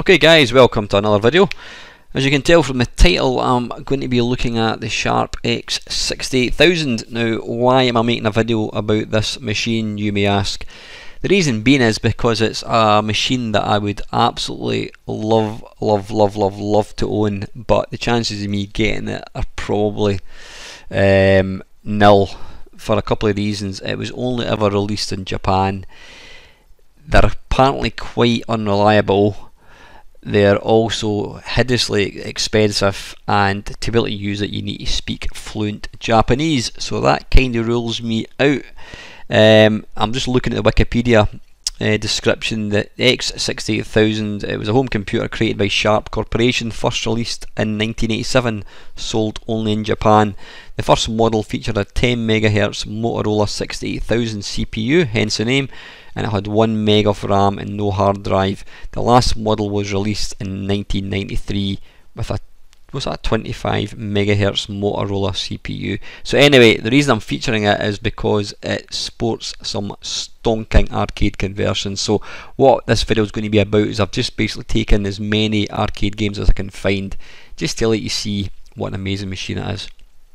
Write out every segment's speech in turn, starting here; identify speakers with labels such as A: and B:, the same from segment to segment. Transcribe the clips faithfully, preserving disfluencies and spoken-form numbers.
A: Okay guys, welcome to another video. As you can tell from the title, I'm going to be looking at the Sharp X six eighty-eight thousand. Now, why am I making a video about this machine, you may ask? The reason being is because it's a machine that I would absolutely love, love, love, love, love to own, but the chances of me getting it are probably um, nil for a couple of reasons. It was only ever released in Japan. They're apparently quite unreliable. They're also hideously expensive, and to be able to use it you need to speak fluent Japanese, so that kind of rules me out. Um, I'm just looking at the Wikipedia uh, description. The X six eighty-eight thousand, it was a home computer created by Sharp Corporation, first released in nineteen eighty-seven, sold only in Japan. The first model featured a ten megahertz Motorola sixty-eight thousand C P U, hence the name, and it had one meg of RAM and no hard drive. The last model was released in nineteen ninety-three with a was that twenty-five megahertz Motorola C P U. So anyway, the reason I'm featuring it is because it sports some stonking arcade conversions. So what this video is going to be about is I've just basically taken as many arcade games as I can find, just to let you see what an amazing machine it is.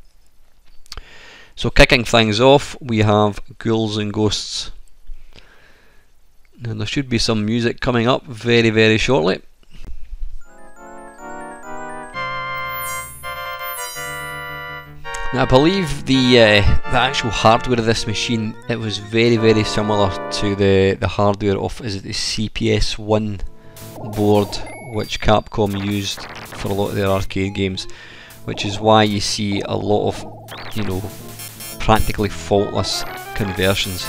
A: So kicking things off, we have Ghouls and Ghosts. And there should be some music coming up very very shortly. Now, I believe the uh, the actual hardware of this machine, it was very very similar to the, the hardware of is it the C P S one board, which Capcom used for a lot of their arcade games, which is why you see a lot of, you know, practically faultless conversions.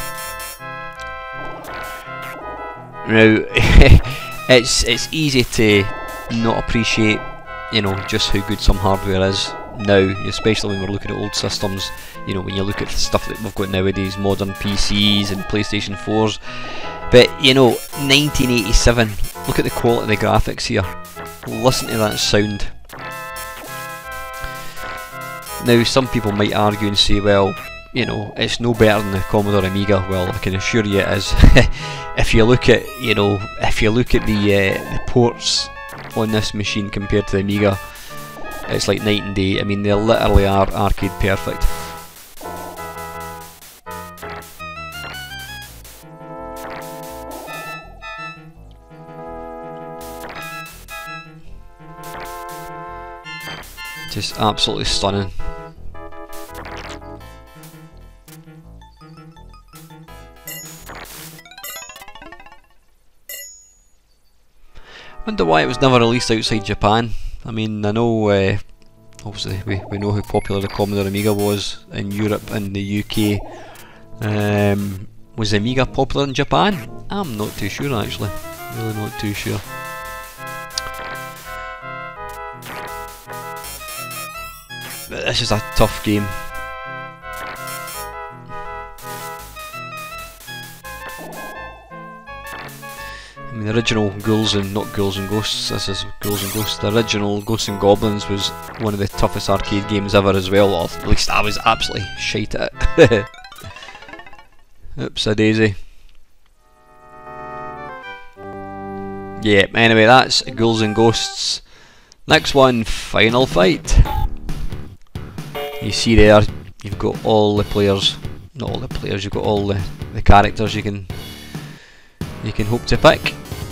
A: Now, it's it's easy to not appreciate, you know, just how good some hardware is now, especially when we're looking at old systems. You know, when you look at the stuff that we've got nowadays, modern P Cs and PlayStation fours. But you know, nineteen eighty-seven, look at the quality of the graphics here. Listen to that sound. Now, some people might argue and say, well, you know, it's no better than the Commodore Amiga. Well, I can assure you it is. If you look at, you know, if you look at the, uh, the ports on this machine compared to the Amiga, it's like night and day. I mean, they literally are arcade perfect. Just absolutely stunning. Wonder why it was never released outside Japan. I mean, I know, uh, obviously we, we know how popular the Commodore Amiga was in Europe and the U K. Um, was the Amiga popular in Japan? I'm not too sure actually, really not too sure. But this is a tough game. I mean, the original Ghouls and not Ghouls and Ghosts. This is Ghouls and Ghosts. The original Ghosts and Goblins was one of the toughest arcade games ever as well. Or at least I was absolutely shite at it. Oops a daisy. Yeah. Anyway, that's Ghouls and Ghosts. Next one, Final Fight. You see there, you've got all the players. Not all the players. You've got all the the characters you can you can hope to pick.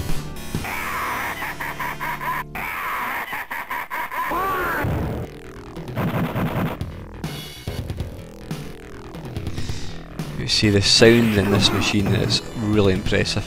A: You see the sound in this machine is really impressive.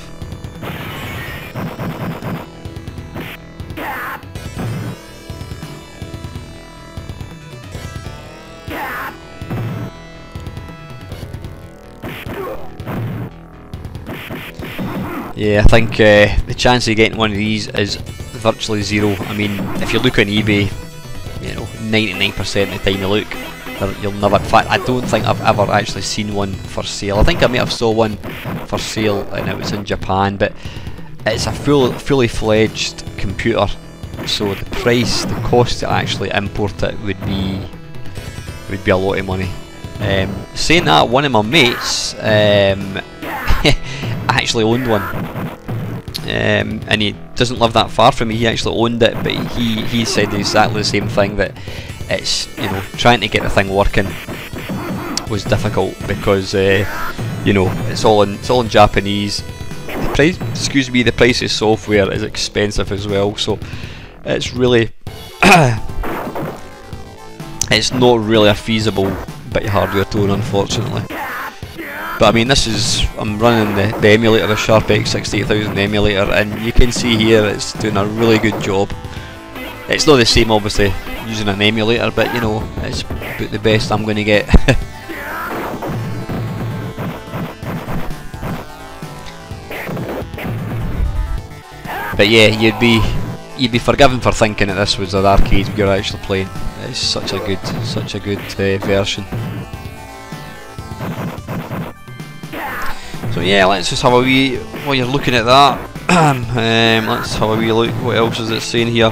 A: Yeah, I think uh, the chance of getting one of these is virtually zero. I mean, if you look on eBay, you know, ninety-nine percent of the time you look, you'll never. In fact, I don't think I've ever actually seen one for sale. I think I may have saw one for sale and it was in Japan, but it's a full, fully fledged computer, so the price, the cost to actually import it would be would be a lot of money. Um, saying that, one of my mates um, actually owned one, um, and he doesn't live that far from me. He actually owned it, but he he said exactly the same thing, that it's, you know, trying to get the thing working was difficult because uh, you know, it's all in it's all in Japanese. The price, excuse me, the price of software is expensive as well, so it's really it's not really a feasible bit of hardware to own, unfortunately. But I mean, this is, I'm running the, the emulator, the Sharp X six eighty thousand emulator, and you can see here it's doing a really good job. It's not the same, obviously, using an emulator, but you know, it's about the best I'm going to get. But yeah, you'd be you'd be forgiven for thinking that this was an arcade you're actually playing. It's such a good, such a good uh, version. So yeah, let's just have a wee, while you're looking at that, um, let's have a wee look, what else is it saying here?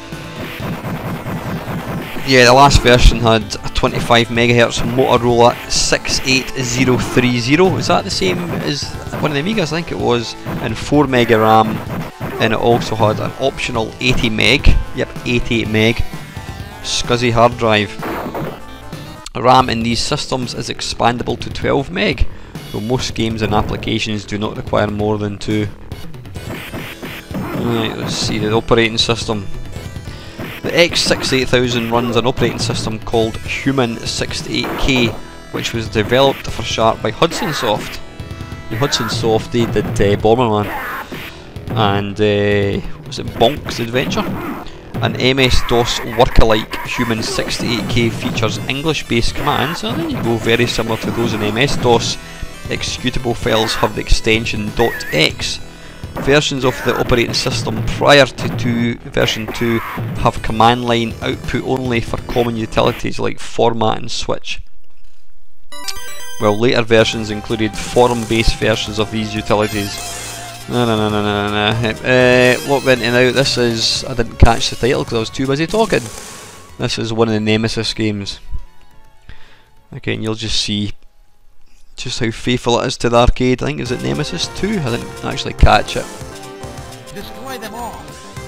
A: Yeah, the last version had a twenty-five megahertz Motorola six eight zero three zero, is that the same as one of the Amigas? I think it was, and four mega RAM, and it also had an optional eighty meg, yep, eighty meg, SCSI hard drive. RAM in these systems is expandable to twelve meg. So most games and applications do not require more than two. Right, let's see the operating system. The X six eighty thousand runs an operating system called Human sixty-eight K, which was developed for Sharp by Hudson Soft. The Hudson Soft, they did uh, Bomberman and uh, was it Bonk's Adventure? An M S DOS work-alike Human sixty-eight K features English-based commands, so there you go, very similar to those in M S DOS. Executable files have the extension .x. Versions of the operating system prior to two, version two have command line output only for common utilities like format and switch, while later versions included forum-based versions of these utilities. No, no, no, no, no, no. Uh, what went in out? This is, I didn't catch the title because I was too busy talking. This is one of the Nemesis games. Again, you'll just see just how faithful it is to the arcade. I think, is it Nemesis two? I didn't actually catch it.
B: Destroy them all.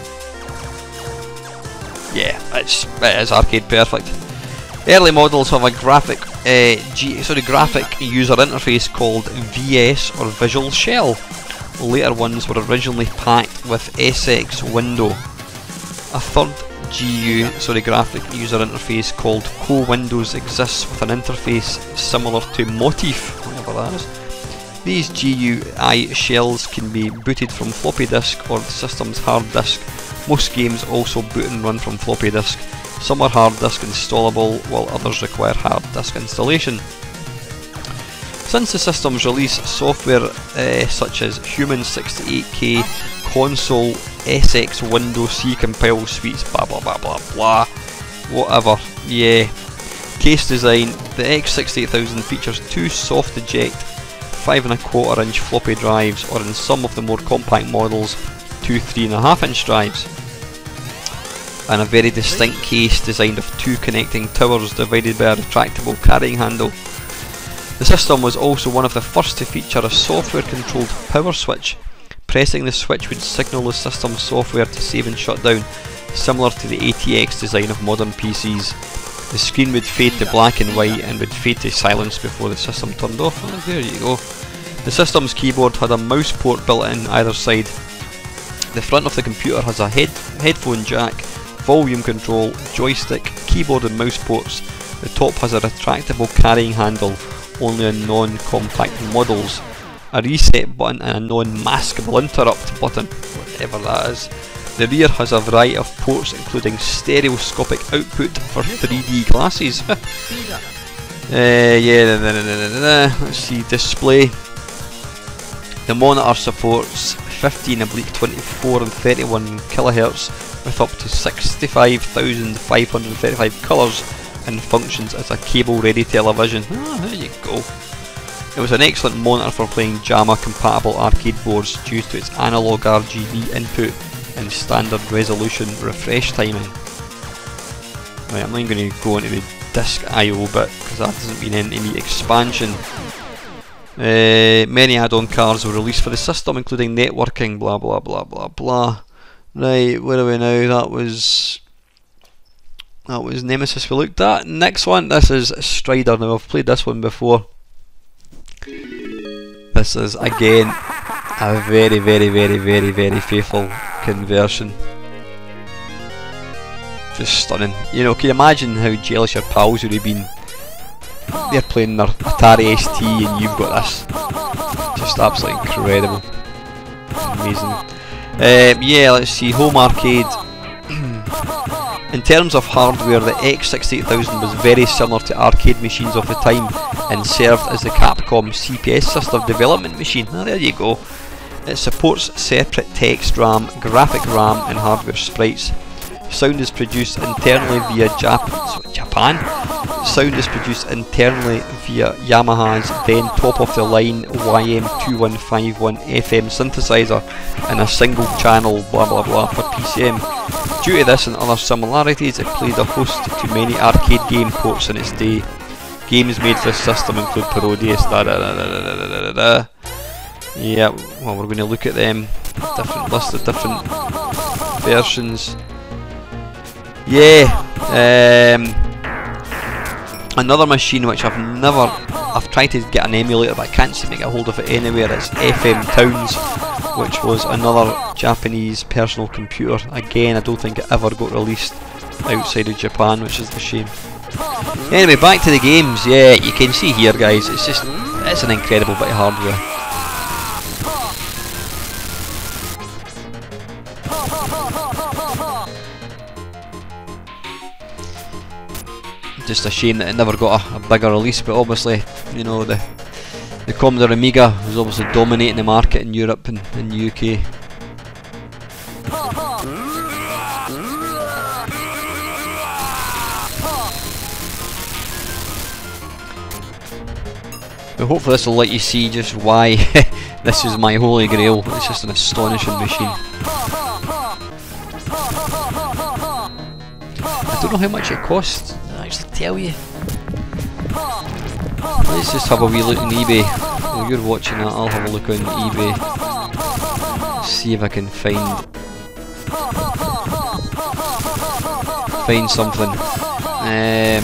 A: Yeah, it's, it is arcade perfect. Early models have a graphic, uh, G, sorry, graphic user interface called V S or Visual Shell. Later ones were originally packed with S X window. A third G U, sorry, graphic user interface called Co-Windows exists with an interface similar to Motif, whatever that is. These G U I shells can be booted from floppy disk or the system's hard disk. Most games also boot and run from floppy disk. Some are hard disk installable, while others require hard disk installation. Since the system's release, software uh, such as Human sixty-eight K, Console, S X Windows C compile suites, blah blah blah blah blah, whatever, yeah. Case design, the X sixty-eight thousand features two soft eject five and a quarter inch floppy drives, or in some of the more compact models, two three and a half inch drives, and a very distinct case designed of two connecting towers divided by a retractable carrying handle. The system was also one of the first to feature a software controlled power switch. Pressing the switch would signal the system's software to save and shut down, similar to the A T X design of modern P Cs. The screen would fade to black and white and would fade to silence before the system turned off. Oh, there you go. The system's keyboard had a mouse port built in either side. The front of the computer has a head headphone jack, volume control, joystick, keyboard and mouse ports. The top has a retractable carrying handle, only on non-compact models, a reset button and a non-maskable interrupt button, whatever that is. The rear has a variety of ports including stereoscopic output for three D glasses. uh, yeah, da, da, da, da, da. Let's see, display. The monitor supports fifteen oblique twenty-four and thirty-one kilohertz with up to sixty-five thousand five hundred thirty-five colours and functions as a cable-ready television. Ah, there you go. It was an excellent monitor for playing JAMA compatible arcade boards due to its analog R G B input and standard resolution refresh timing. Right, I'm not going to go into the disk I O bit because that doesn't mean any neat expansion. Uh, many add-on cards were released for the system, including networking, blah blah blah blah blah. Right, where are we now? That was that was Nemesis we looked at. Next one, this is Strider. Now I've played this one before. This is again a very, very, very, very, very faithful conversion. Just stunning. You know, can you imagine how jealous your pals would have been? They're playing their Atari S T and you've got this. Just absolutely incredible. Amazing. Um, yeah, let's see, home arcade. In terms of hardware, the X sixty-eight thousand was very similar to arcade machines of the time and served as the Capcom C P S system development machine. Oh, there you go. It supports separate text RAM, graphic RAM and hardware sprites. Sound is produced internally via Jap Japan. Sound is produced internally via Yamaha's then top-of-the-line Y M two one five one F M synthesizer and a single channel blah blah blah for P C M. Due to this and other similarities, it played a host to many arcade game ports in its day. Games made for this system include Parodius, da da da da da da da da. Yeah, well, we're going to look at them. Different list of different versions. Yeah, um, another machine which I've never, I've tried to get an emulator but I can't seem to get a hold of it anywhere. It's F M Towns, which was another Japanese personal computer. Again, I don't think it ever got released outside of Japan, which is a shame. Anyway, back to the games. Yeah, you can see here, guys, it's just, it's an incredible bit of hardware. Just a shame that it never got a, a bigger release, but obviously, you know, the the Commodore Amiga was obviously dominating the market in Europe and in the U K. But hopefully this will let you see just why this is my holy grail. It's just an astonishing machine. I don't know how much it costs. Actually tell you. Let's just have a wee look on eBay. While you're watching that, I'll have a look on eBay. See if I can find find something. Um,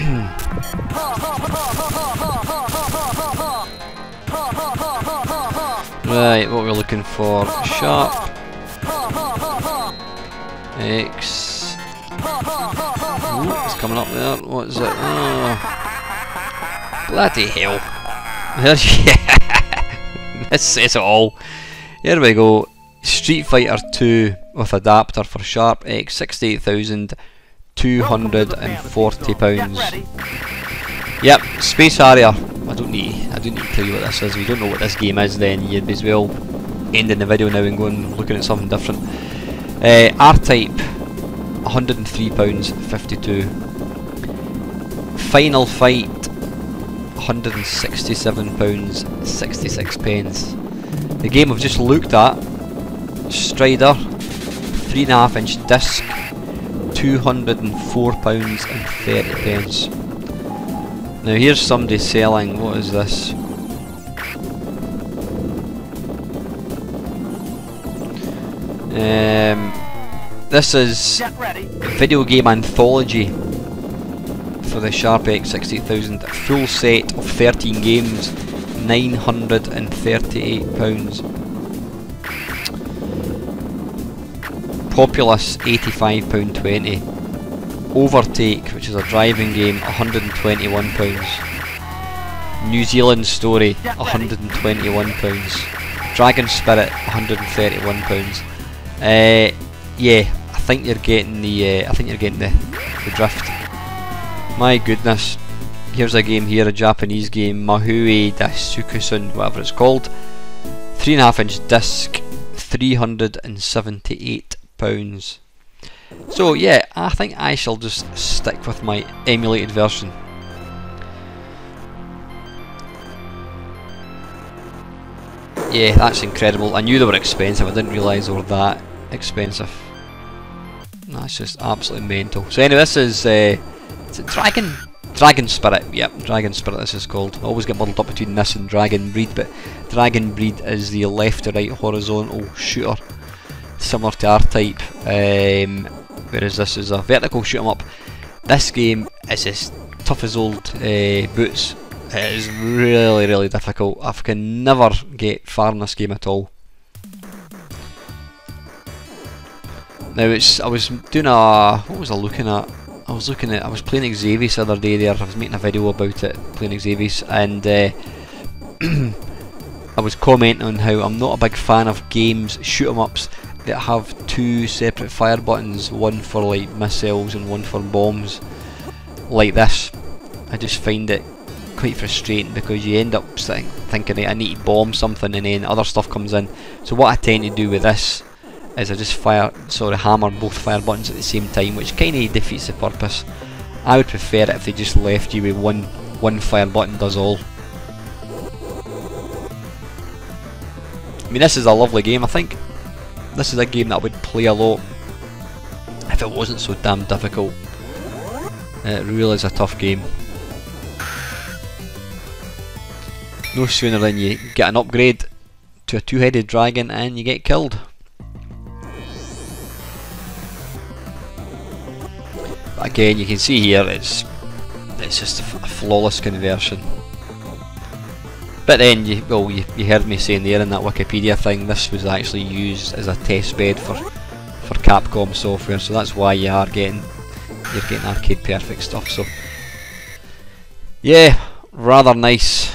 A: right, what we're looking for? Sharp X. Ooh, it's coming up there. What is it? Oh, bloody hell! This says it all. Here we go. Street Fighter two with adapter for Sharp X sixty-eight thousand two hundred and forty pounds. Yep, Space Harrier. I don't need. I don't need to tell you what this is. If you don't know what this game is, then you'd as well ending the video now and going looking at something different. Uh, R-Type. one hundred and three pounds fifty-two. Final Fight, one hundred and sixty-seven pounds sixty-six pence. The game I've just looked at, Strider, three and a half inch disc, two hundred and four pounds thirty pence. Now here's somebody selling, what is this? Um, This is video game anthology for the Sharp X sixty-eight thousand, a full set of thirteen games, nine hundred and thirty-eight pounds. Populous, eighty-five pounds twenty. Overtake, which is a driving game, one hundred and twenty-one pounds. New Zealand Story, one hundred and twenty-one pounds. Dragon Spirit, one hundred and thirty-one pounds. Uh, yeah, I think you're getting the. Uh, I think you're getting the, the drift. My goodness, here's a game here, a Japanese game, Mahui Dasukusun, whatever it's called. Three and a half inch disc, three hundred and seventy-eight pounds. So yeah, I think I shall just stick with my emulated version. Yeah, that's incredible. I knew they were expensive, I didn't realise they were that expensive. That's just absolutely mental. So anyway, this is, uh, is it Dragon? Dragon Spirit, yep, Dragon Spirit this is called. I always get muddled up between this and Dragon Breed, but Dragon Breed is the left to right horizontal shooter. similar to R-Type, um, whereas this is a vertical shoot 'em up. This game is as tough as old uh, boots. It is really, really difficult. I can never get far in this game at all. Now it's, I was doing a, what was I looking at? I was looking at, I was playing Xavius the other day there. I was making a video about it, playing Xavius, and uh, I was commenting on how I'm not a big fan of games, shoot 'em ups, that have two separate fire buttons, one for like missiles and one for bombs, like this. I just find it quite frustrating because you end up sitting thinking, I need to bomb something, and then other stuff comes in. So what I tend to do with this is I just fire, sort of hammer both fire buttons at the same time, which kind of defeats the purpose. I would prefer it if they just left you with one one fire button does all. I mean, this is a lovely game. I think this is a game that I would play a lot if it wasn't so damn difficult. It really is a tough game. No sooner than you get an upgrade to a two-headed dragon and you get killed. But again, you can see here it's it's just a, f a flawless conversion. But then, you, well, you, you heard me saying there in that Wikipedia thing, this was actually used as a test bed for for Capcom software, so that's why you are getting you're getting arcade perfect stuff. So yeah, rather nice.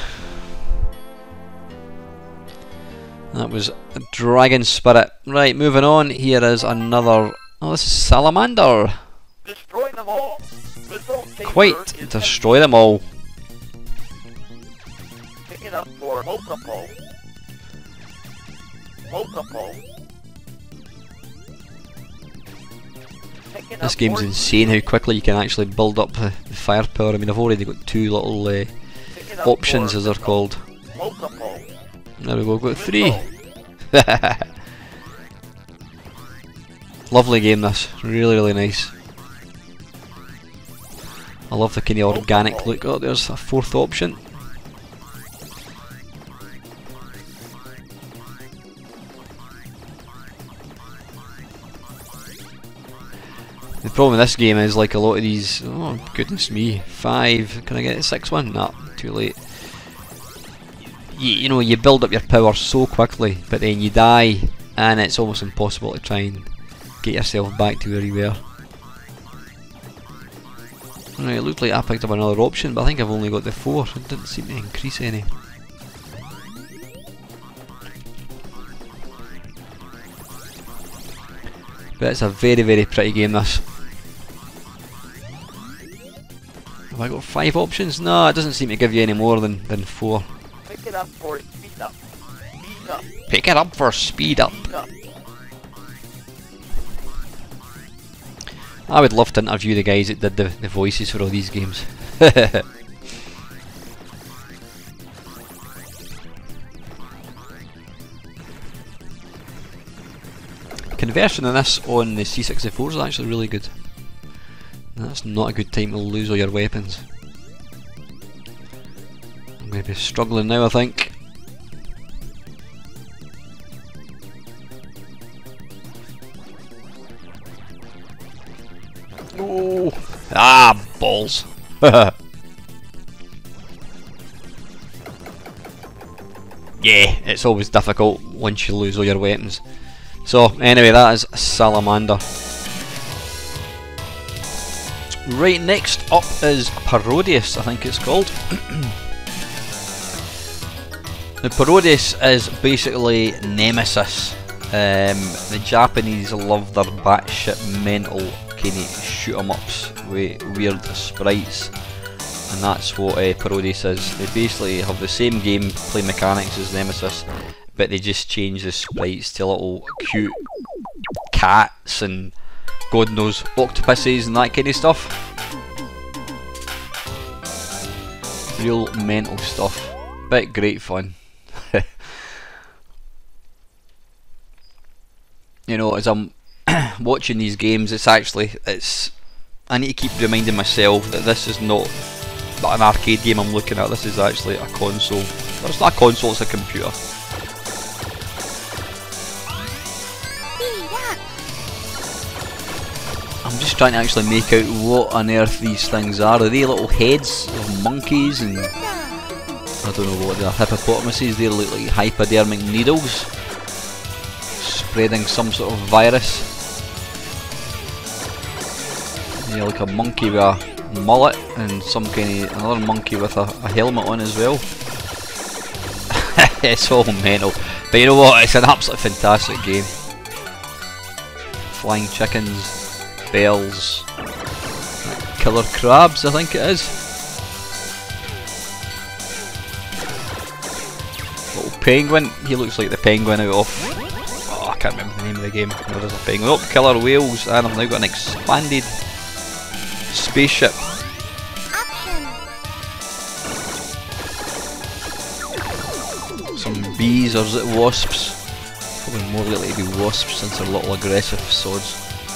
A: That was Dragon Spirit. Right, moving on. Here is another. Oh, this is Salamander.
B: Destroy them all.
A: Quite destroy them all.
B: Pick it up for multiple. Multiple.
A: This game's insane how quickly you can actually build up the, the firepower. I mean, I've already got two little uh, options, as they're called.
B: Multiple.
A: There we go, we've got three. Lovely game this, really really nice. I love the kind of organic look. Oh, there's a fourth option. The problem with this game is, like a lot of these, oh goodness me, five, can I get a six one? Nah, too late. You, you know, you build up your power so quickly, but then you die, and it's almost impossible to try and get yourself back to where you were. Right, it looked like I picked up another option, but I think I've only got the four. It didn't seem to increase any. But it's a very, very pretty game, this. Have I got five options? No, it doesn't seem to give you any more than, than four.
B: Pick it up for speed up. Speed up.
A: Pick it up for speed up.
B: Speed up.
A: I would love to interview the guys that did the, the voices for all these games. Conversion of this on the C sixty-four is actually really good. That's not a good time to lose all your weapons. I'm going to be struggling now, I think. Oh, ah, balls. Yeah, it's always difficult once you lose all your weapons. So, anyway, that is Salamander. Right, next up is Parodius, I think it's called. The Parodius is basically Nemesis. Um, the Japanese love their batshit mental kind of shoot 'em ups with weird sprites, and that's what uh, Parodius is. They basically have the same gameplay mechanics as Nemesis, but they just change the sprites to little cute cats and God knows octopuses and that kind of stuff. Real mental stuff, but great fun. You know, as I'm watching these games, it's actually, it's, I need to keep reminding myself that this is not an arcade game I'm looking at, this is actually a console. Well, it's not a console, it's a computer. trying to actually make out what on earth these things are. Are they little heads of monkeys and I don't know what they are, hippopotamuses? They look like hypodermic needles spreading some sort of virus. Yeah, like a monkey with a mullet and some kind of another monkey with a, a helmet on as well. It's all mental, but you know what? It's an absolutely fantastic game. Flying chickens, bells, killer crabs, I think it is. Little penguin. He looks like the penguin out of. Oh, I can't remember the name of the game. There is a penguin. Oh, killer whales, and I've now got an expanded spaceship. Some bees, or is it wasps? Probably more likely to be wasps since they're little aggressive swords.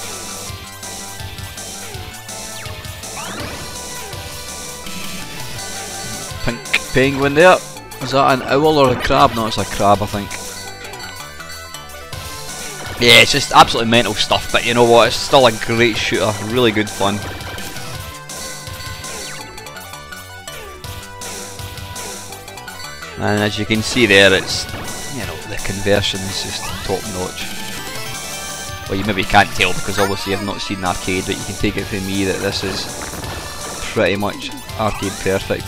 A: Pink penguin there. Is that an owl or a crab? No, it's a crab, I think. Yeah, it's just absolutely mental stuff, but you know what? It's still a great shooter. Really good fun. And as you can see there, it's, you know, the conversion is just top notch. Well, you maybe can't tell because obviously I've not seen an arcade, but you can take it from me that this is pretty much arcade perfect.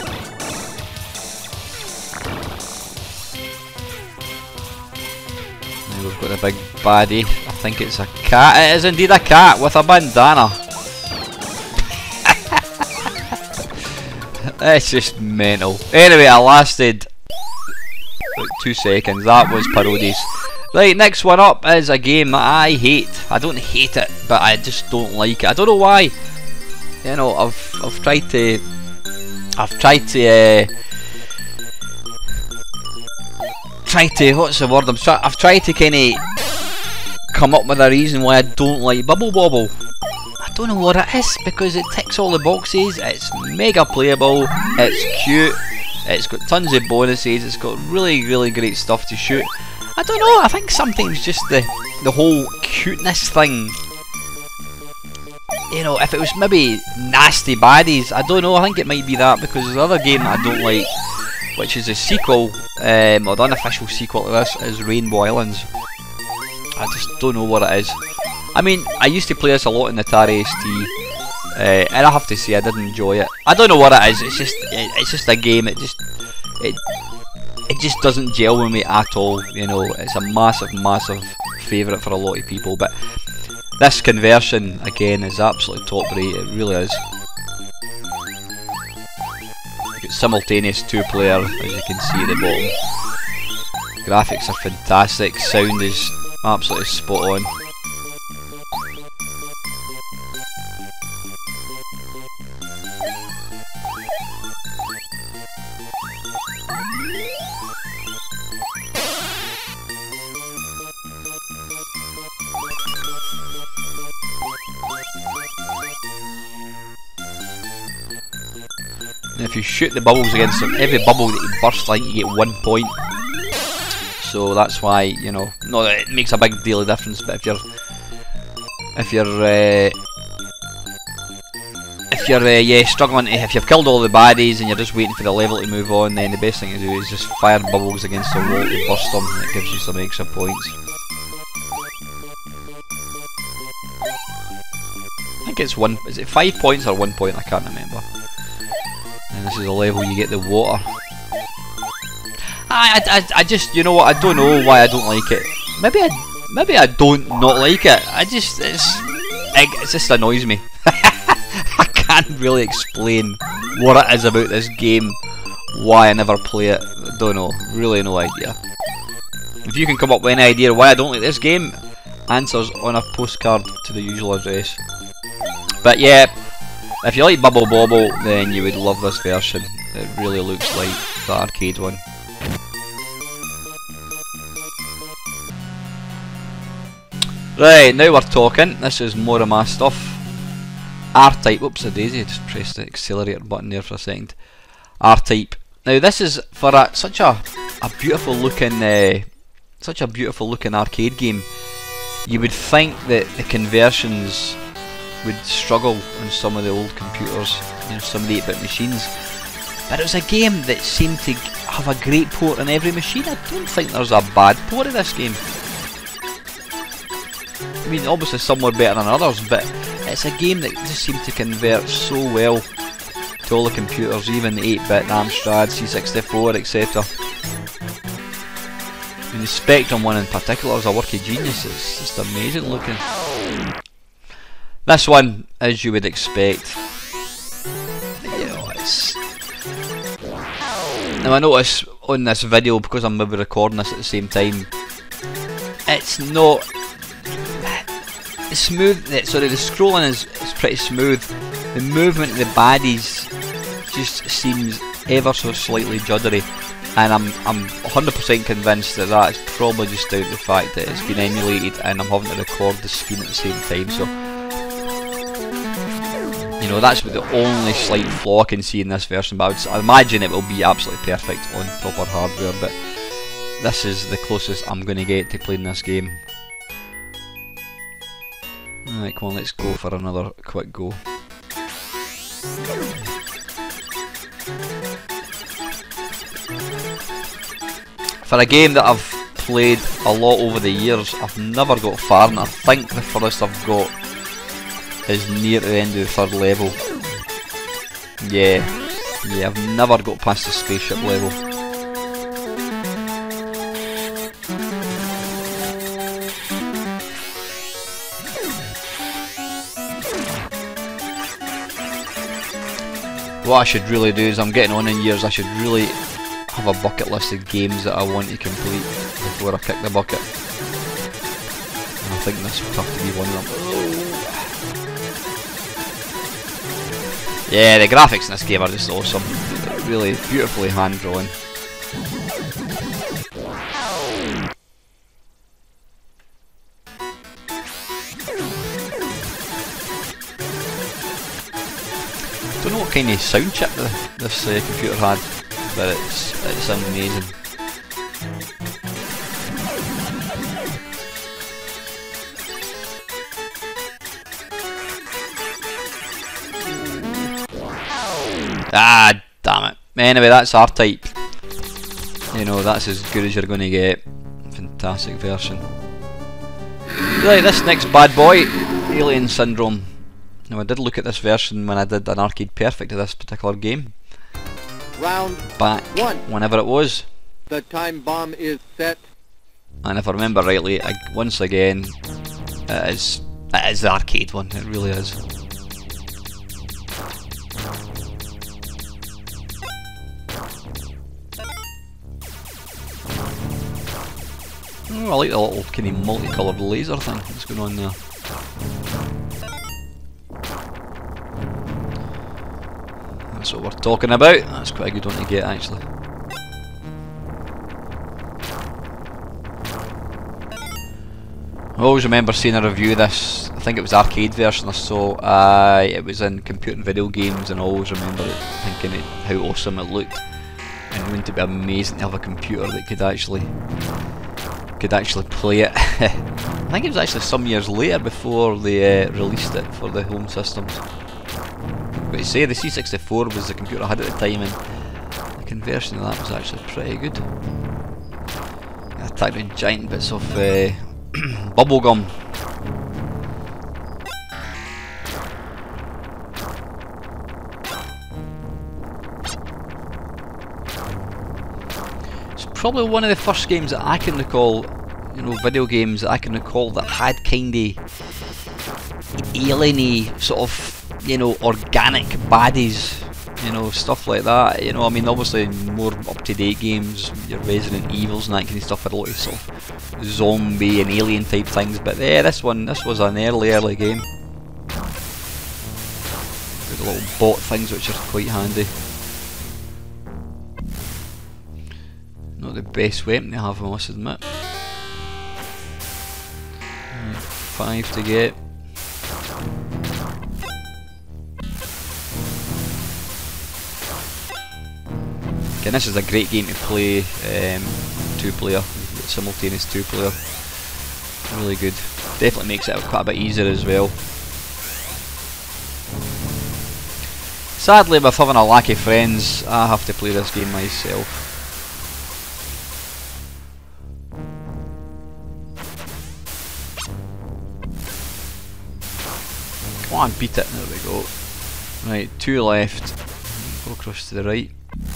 A: Now we've got a big baddie. I think it's a cat. It is indeed a cat with a bandana. It's just mental. Anyway, I lasted about two seconds. That was parodies. Right, next one up is a game that I hate. I don't hate it, but I just don't like it. I don't know why. You know, I've I've tried to I've tried to uh, try to what's the word? I'm try I've tried to kind of come up with a reason why I don't like Bubble Bobble. I don't know what it is, because it ticks all the boxes. It's mega playable, it's cute, it's got tons of bonuses, it's got really really great stuff to shoot. I don't know, I think sometimes just the the whole cuteness thing, you know, if it was maybe nasty baddies, I don't know, I think it might be that, because there's another game that I don't like, which is a sequel, um, or the unofficial sequel to this, is Rainbow Islands. I just don't know what it is. I mean, I used to play this a lot in the Atari S T, uh, and I have to say I did enjoy it. I don't know what it is. It's just, it, it's just a game. It just, it, it just doesn't gel with me at all. You know, it's a massive, massive favourite for a lot of people. But this conversion again is absolutely top rate. It really is. You get simultaneous two-player, as you can see at the bottom. Graphics are fantastic. Sound is absolutely spot on. And if you shoot the bubbles against them, every bubble that you burst, like, you get one point. So that's why, you know, not that it makes a big deal of difference, but if you're, if you're, uh, if you're, uh, yeah, struggling to, if you've killed all the baddies and you're just waiting for the level to move on, then the best thing to do is just fire bubbles against the wall to burst them, and it gives you some extra points. I think it's one, is it five points or one point? I can't remember. And this is a level you get the water. I, I, I just, you know what, I don't know why I don't like it. Maybe I, maybe I don't not like it. I just, it's, it, it just annoys me. I can't really explain what it is about this game, why I never play it. I don't know, really no idea. If you can come up with any idea why I don't like this game, answers on a postcard to the usual address. But yeah, if you like Bubble Bobble, then you would love this version. It really looks like the arcade one. Right, now we're talking. This is more of my stuff. R-Type. Oops, a daisy. I just pressed the accelerator button there for a second. R-Type. Now this is for a, such a a beautiful looking, uh, such a beautiful looking arcade game. You would think that the conversions would struggle on some of the old computers, you know, some of the eight bit machines. But it was a game that seemed to have a great port on every machine. I don't think there's a bad port of this game. I mean, obviously some were better than others, but it's a game that just seemed to convert so well to all the computers, even the eight bit, Amstrad, C sixty-four, et cetera. I mean, the Spectrum one in particular is a work of genius. It's just amazing looking. This one, as you would expect, you know, it's... Now I notice on this video, because I'm maybe recording this at the same time, it's not smooth. Sorry, the scrolling is, is pretty smooth. The movement of the baddies just seems ever so slightly juddery, and I'm I'm one hundred percent convinced that that is probably just down to the fact that it's been emulated and I'm having to record the screen at the same time. So, you know, that's the only slight flaw I can see in this version, but I, would, I imagine it will be absolutely perfect on proper hardware, but this is the closest I'm going to get to playing this game. Alright, come on, let's go for another quick go. For a game that I've played a lot over the years, I've never got far, and I think the furthest I've got is near the end of the third level. Yeah, yeah, I've never got past the spaceship level. What I should really do is, I'm getting on in years, I should really have a bucket list of games that I want to complete before I kick the bucket. And I think this would have to be one of them. Yeah, the graphics in this game are just awesome. Really beautifully hand drawn. I don't know what kind of sound chip the, this uh, computer had, but it's, it's amazing. Ah, damn it. Anyway, that's R-Type. You know, that's as good as you're going to get. Fantastic version. Right, this next bad boy, Alien Syndrome. Now, I did look at this version when I did an arcade perfect of this particular game.
C: Round
A: back
C: one.
A: Whenever it was.
C: The time bomb is set.
A: And if I remember rightly, I, once again, it is, it is the arcade one, it really is. Oh, I like the little kind of multicoloured laser thing that's going on there. That's what we're talking about. That's quite a good one to get, actually. I always remember seeing a review of this. I think it was the arcade version I saw. Uh, it was in Computer and Video Games, and I always remember it, thinking it, how awesome it looked. And wouldn't it be amazing to have a computer that could actually could actually play it. I think it was actually some years later before they uh, released it for the home systems. But you say the C sixty-four was the computer I had at the time, and the conversion of that was actually pretty good. I attacked with giant bits of uh, bubblegum. It's probably one of the first games that I can recall, you know, video games that I can recall that had kinda alien-y sort of, you know, organic baddies, you know, stuff like that. You know, I mean, obviously more up-to-date games, your Resident Evils and that kind of stuff had a lot of sort of zombie and alien type things, but yeah, this one, this was an early, early game. With the little bot things which are quite handy. Not the best weapon to have, I must admit. Right, five to get. And this is a great game to play um, two-player, simultaneous two-player. Really good. Definitely makes it quite a bit easier as well. Sadly, with having a lack of friends, I have to play this game myself. Come on, beat it. There we go. Right, two left. Go across to the right.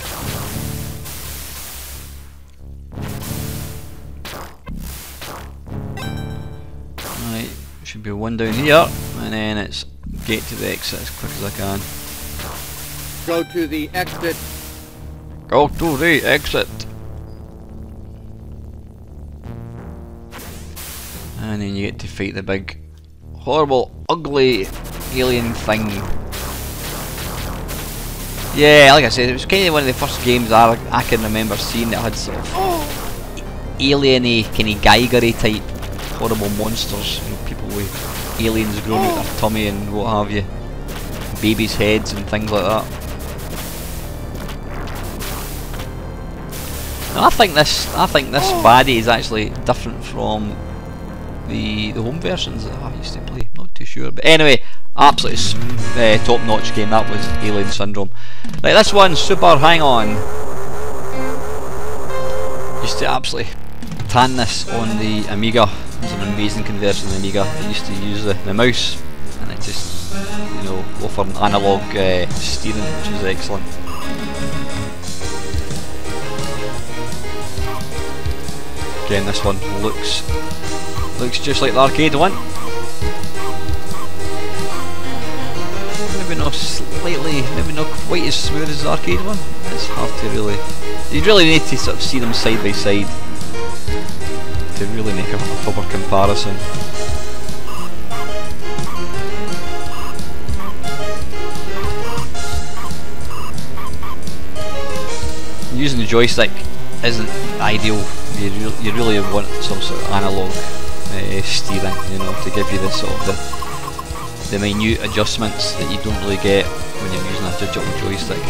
A: Right, should be one down here, and then it's get to the exit as quick as I can.
C: Go to the exit.
A: Go to the exit. And then you get to fight the big, horrible, ugly alien thing. Yeah, like I said, it was kind of one of the first games I, I can remember seeing that had sort of alien-y, kind of Geiger-y type horrible monsters. You know, people with aliens growing out their tummy and what have you. Babies' heads and things like that. Now, I think this, I think this baddie is actually different from the the home versions that I used to play. Not too sure, but anyway, absolutely uh, top-notch game. That was Alien Syndrome. Right, this one, Super Hang On. Used to absolutely tan this on the Amiga. It was an amazing conversion on the Amiga. I used to use the, the mouse, and it just, you know, offered an analog uh, steering, which was excellent. Again, this one looks looks just like the arcade one. Maybe not slightly, maybe not quite as smooth as the arcade one. It's hard to really. You really need to sort of see them side by side to really make a, a proper comparison. Using the joystick isn't ideal. You, re you really want some sort of analog uh, steering, you know, to give you the sort of the, the minute adjustments that you don't really get when you're using a digital joystick.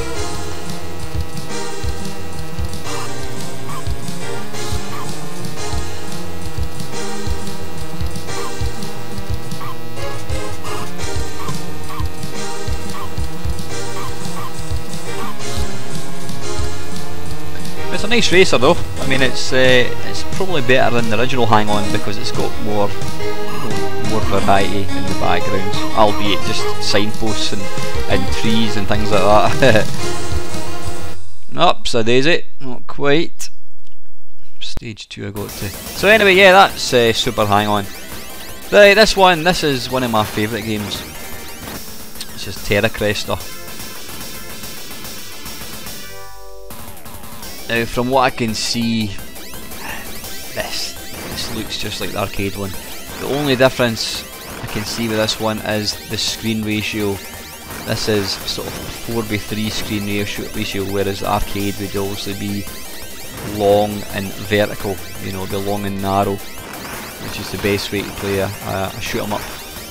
A: It's a nice racer though. I mean, it's uh, it's probably better than the original Hang On because it's got more, you know, more variety in the backgrounds, albeit just signposts and, and trees and things like that. Oops, a daisy, not quite. Stage two I got to. So anyway, yeah, that's uh, Super Hang On. Right, this one, this is one of my favourite games. This is Terra Cresta. Now, from what I can see, this this looks just like the arcade one. The only difference I can see with this one is the screen ratio. This is sort of four by three screen ratio, ratio whereas the arcade would obviously be long and vertical, you know, be long and narrow, which is the best way to play a, a, a shoot 'em up.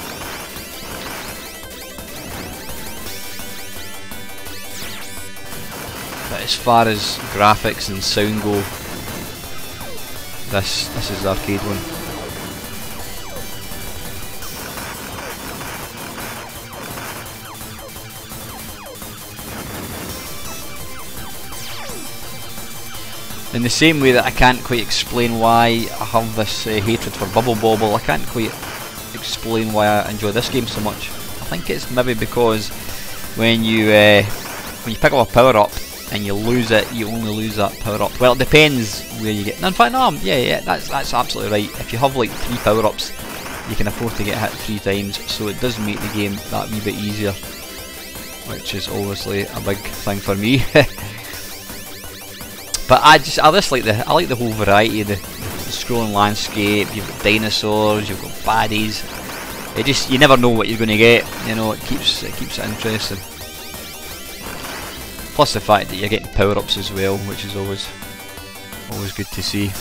A: But as far as graphics and sound go, this this is the arcade one. In the same way that I can't quite explain why I have this uh, hatred for Bubble Bobble, I can't quite explain why I enjoy this game so much. I think it's maybe because when you uh, when you pick up a power up and you lose it, you only lose that power up. Well, it depends where you get. No, in fact, no, yeah, yeah, that's that's absolutely right. If you have like three power ups, you can afford to get hit three times, so it does make the game that wee bit easier, which is obviously a big thing for me. But I just I just like the I like the whole variety of the, the scrolling landscape. You've got dinosaurs, you've got baddies. It just you never know what you're going to get. You know, it keeps it keeps it interesting. Plus the fact that you're getting power ups as well, which is always always good to see.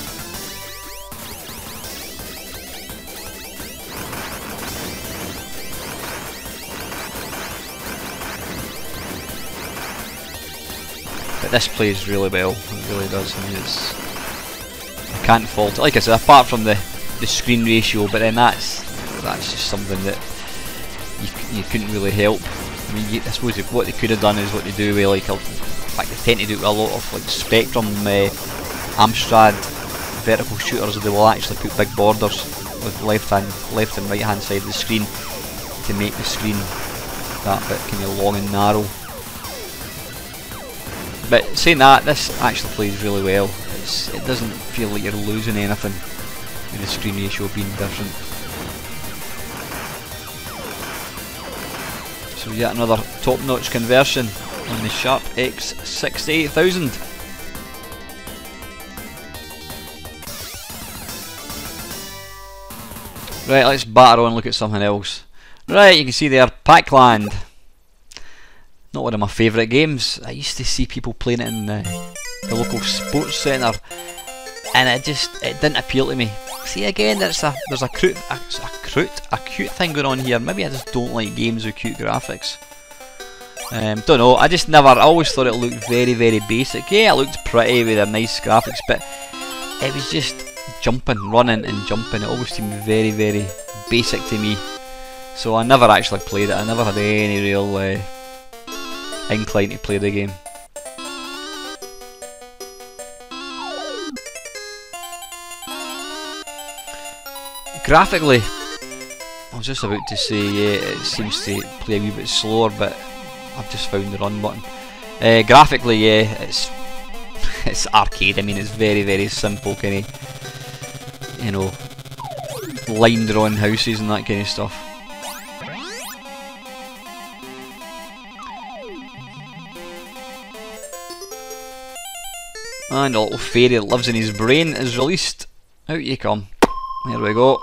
A: But this plays really well, it really does. I mean, it's I can't fault it. Like I said, apart from the the screen ratio, but then that's that's just something that you you couldn't really help. I mean, you, I suppose what they could have done is what they do with like, a, in fact they tend to do it with a lot of like Spectrum, uh, Amstrad vertical shooters. They will actually put big borders with left hand, left and right hand side of the screen to make the screen that bit kind of long and narrow. But saying that, this actually plays really well. It's, it doesn't feel like you're losing anything with the screen ratio being different. So yet another top-notch conversion on the Sharp X sixty-eight thousand. Right, let's batter on and look at something else. Right, you can see there, Pac-Land. Not one of my favourite games. I used to see people playing it in the, the local sports centre, and it just it didn't appeal to me. See, again, there's a there's a cute a, a cute a cute thing going on here. Maybe I just don't like games with cute graphics. Um, don't know. I just never. I always thought it looked very very basic. Yeah, it looked pretty with their nice graphics, but it was just jumping, running, and jumping. It always seemed very very basic to me. So I never actually played it. I never had any real uh, incline to play the game. Graphically, I was just about to say, yeah, it seems to play a wee bit slower, but I've just found the run button. Uh, graphically, yeah, it's it's arcade. I mean, it's very very simple, kind of, you know, line drawn houses and that kind of stuff. And a little fairy that lives in his brain is released. Out you come. There we go.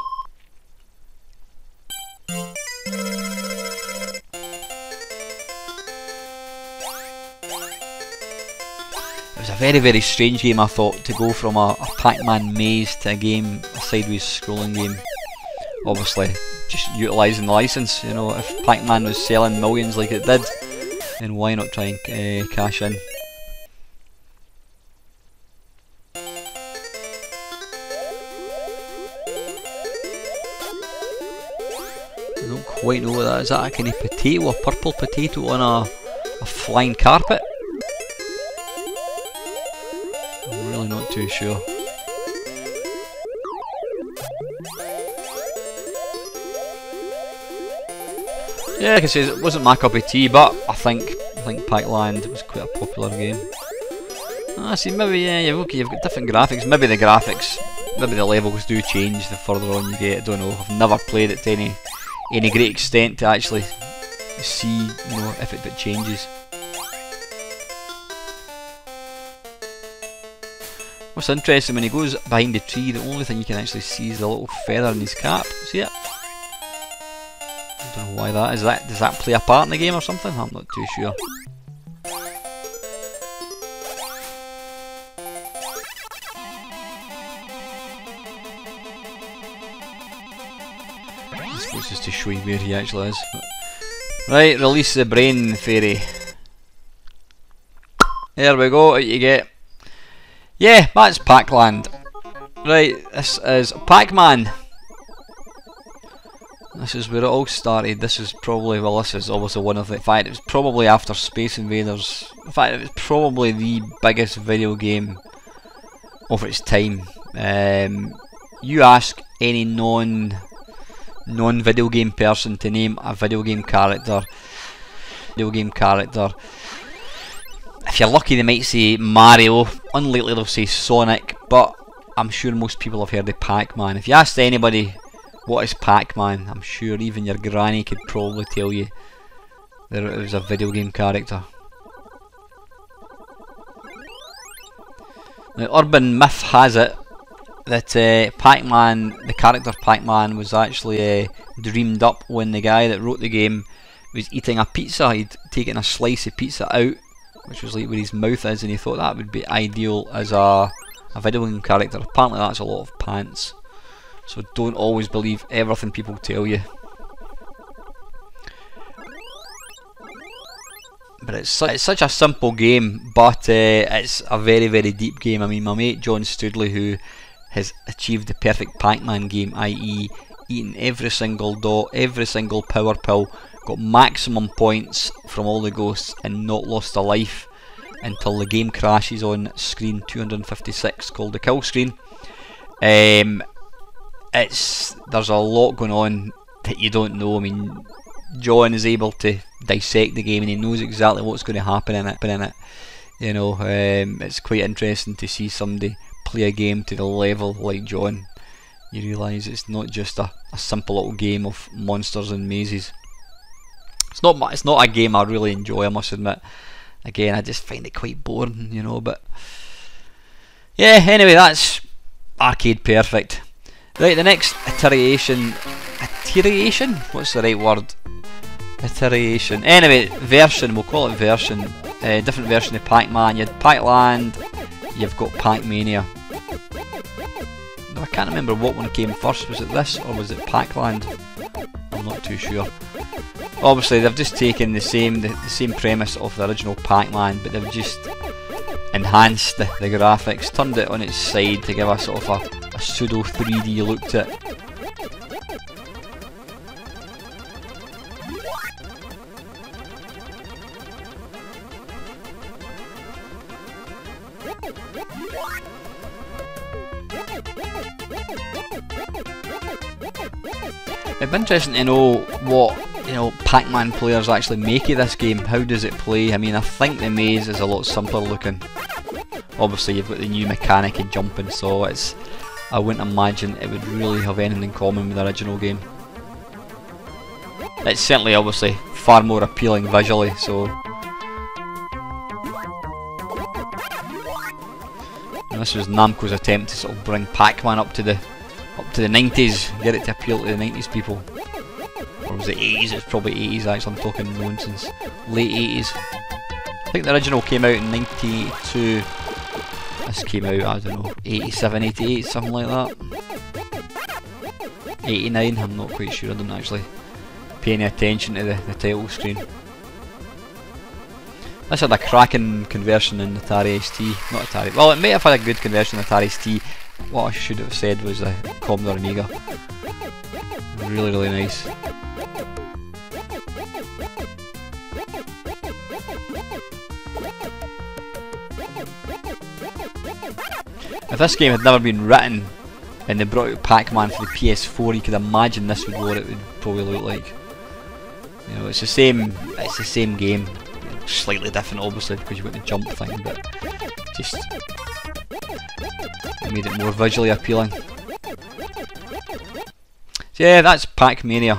A: It was a very very strange game, I thought, to go from a, a Pac-Man maze to a game, a sideways scrolling game. Obviously, just utilising the licence, you know, if Pac-Man was selling millions like it did, then why not try and uh, cash in? I don't quite know what that is. Is that a kind of potato, a purple potato on a, a flying carpet? I'm really not too sure. Yeah, like I say, it wasn't my cup of tea, but I think I think Pac-Land was quite a popular game. Ah, see, maybe yeah, you've okay, you've got different graphics. Maybe the graphics, maybe the levels do change the further on you get. I don't know. I've never played it to any any great extent to actually see, you know, if it, if it changes. What's interesting, when he goes behind the tree, the only thing you can actually see is the little feather in his cap. See it? I don't know why that is. That does that play a part in the game or something? I'm not too sure. I suppose just to show you where he actually is. Right, release the brain fairy. There we go. Out you get. Yeah, that's Pac-Land. Right, this is Pac-Man. This is where it all started. This is probably, well, this is obviously one of the, in fact, it was probably after Space Invaders. In fact, it was probably the biggest video game of its time. Um, you ask any non non video game person to name a video game character, video game character. If you're lucky, they might say Mario. Unlikely they'll say Sonic, but I'm sure most people have heard of Pac-Man. If you asked anybody what is Pac-Man, I'm sure even your granny could probably tell you that it was a video game character. Now, urban myth has it that uh, Pac-Man, the character Pac-Man, was actually uh, dreamed up when the guy that wrote the game was eating a pizza. He'd taken a slice of pizza out, which was like where his mouth is, and he thought that would be ideal as a, a video game character. Apparently that's a lot of pants. So don't always believe everything people tell you. But it's, su it's such a simple game, but uh, it's a very very deep game. I mean, my mate John Studley, who has achieved the perfect Pac-Man game, that is eating every single dot, every single power pill, got maximum points from all the ghosts and not lost a life until the game crashes on screen two hundred fifty-six, called the kill screen. Um, it's there's a lot going on that you don't know. I mean, John is able to dissect the game and he knows exactly what's going to happen in it. In it, you know, um, it's quite interesting to see somebody play a game to the level like John. You realise it's not just a, a simple little game of monsters and mazes. It's not. It's not a game I really enjoy, I must admit. Again, I just find it quite boring, you know. But yeah, anyway, that's arcade perfect. Right, the next iteration, iteration? What's the right word? Iteration. Anyway, version. We'll call it version. Uh, different version of Pac-Man. You had Pac-Land. You've got Pac-Mania. No, I can't remember what one came first. Was it this or was it Pac-Land? I'm not too sure. Obviously, they've just taken the same the, the same premise of the original Pac-Man, but they've just enhanced the, the graphics, turned it on its side to give a sort of a, a pseudo three D look to it. It'd be interesting to know what, you know, Pac-Man players actually make of this game. How does it play? I mean, I think the maze is a lot simpler looking. Obviously, you've got the new mechanic of jumping, so it's. I wouldn't imagine it would really have anything in common with the original game. It's certainly, obviously, far more appealing visually. So, and this was Namco's attempt to sort of bring Pac-Man up to the up to the nineties, get it to appeal to the nineties people. Or was it eighties? It's probably eighties actually, I'm talking nonsense. Late eighties. I think the original came out in ninety-two. This came out, I don't know, eighty-seven, eighty-eight, something like that. eighty-nine, I'm not quite sure, I didn't actually pay any attention to the, the title screen. This had a cracking conversion in Atari S T, not Atari, well it may have had a good conversion in Atari S T. What I should have said was a Commodore Amiga. Really, really nice. If this game had never been written and they brought out Pac-Man for the P S four, you could imagine this would what it would probably look like. You know, it's the same. It's the same game, slightly different, obviously, because you've got the jump thing, but just. It made it more visually appealing. So yeah, that's Pac-Mania.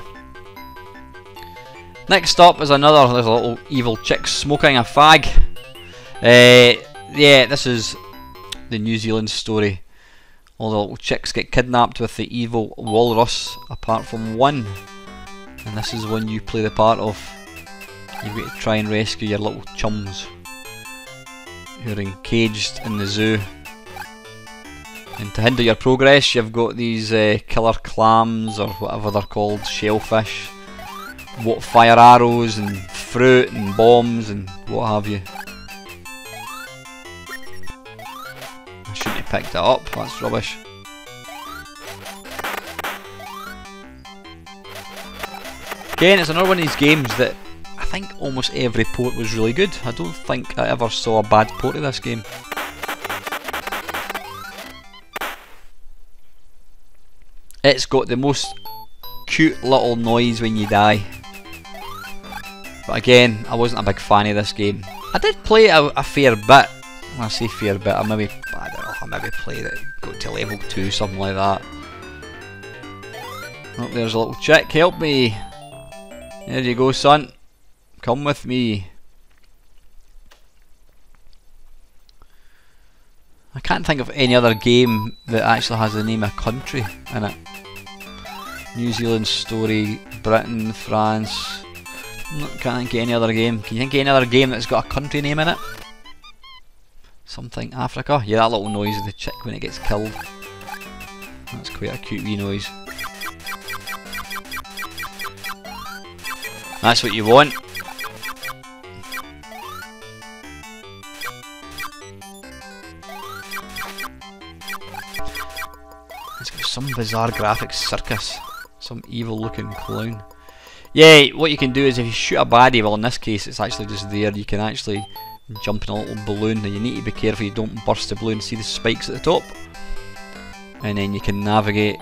A: Next up is another, there's a little evil chick smoking a fag. Uh, yeah, this is the New Zealand story. All the little chicks get kidnapped with the evil walrus, apart from one. And this is one you play the part of. You've got to try and rescue your little chums who are encaged in the zoo. And to hinder your progress, you've got these uh, killer clams, or whatever they're called, shellfish, what fire arrows and fruit and bombs and what have you. I shouldn't have picked it up, that's rubbish. Again, it's another one of these games that I think almost every port was really good. I don't think I ever saw a bad port of this game. It's got the most cute little noise when you die. But again, I wasn't a big fan of this game. I did play it a, a fair bit. When I say fair bit, I maybe, I don't know, I maybe played it, got to level two, something like that. Oh, there's a little chick, help me. There you go, son. Come with me. I can't think of any other game that actually has the name of country in it. New Zealand story, Britain, France. No, can't think of any other game. Can you think of any other game that's got a country name in it? Something Africa. Yeah, that little noise of the chick when it gets killed. That's quite a cute wee noise. That's what you want. It's got some bizarre graphics circus. Some evil looking clown. yeah, what you can do is if you shoot a baddie, well in this case it's actually just there, you can actually jump in a little balloon, and you need to be careful you don't burst the balloon. See the spikes at the top? And then you can navigate,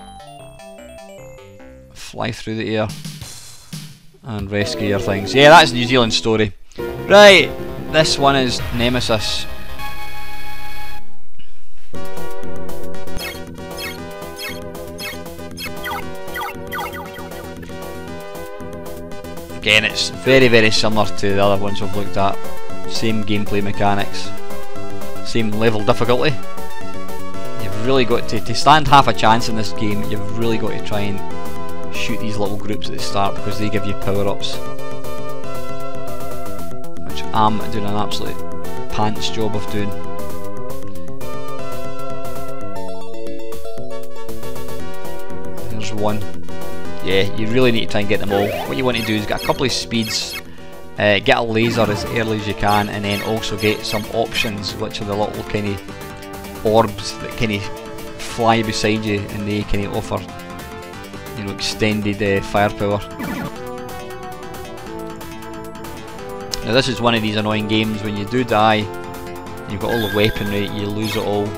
A: fly through the air, and rescue your things. Yeah, that's New Zealand story. Right, this one is Nemesis. Again, it's very very similar to the other ones we've looked at. Same gameplay mechanics, same level difficulty. You've really got to, to stand half a chance in this game, you've really got to try and shoot these little groups at the start because they give you power-ups, which I'm doing an absolute pants job of doing. There's one. Yeah, you really need to try and get them all. What you want to do is get a couple of speeds, uh, get a laser as early as you can, and then also get some options, which are the little kind of orbs that kind of fly beside you, and they kind of offer, you know, extended uh, firepower. Now this is one of these annoying games when you do die, you've got all the weaponry, you lose it all.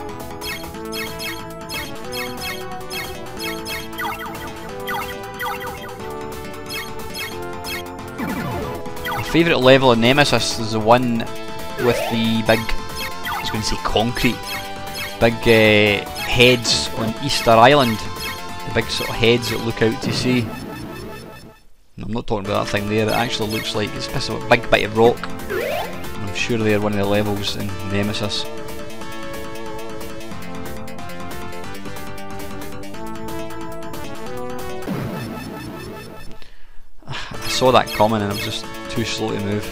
A: My favourite level in Nemesis is the one with the big, I was going to say concrete, big uh, heads on Easter Island. The big sort of heads that look out to sea. I'm not talking about that thing there, it actually looks like it's a big bit of rock. I'm sure they're one of the levels in Nemesis. I saw that coming and I was just too slow to move.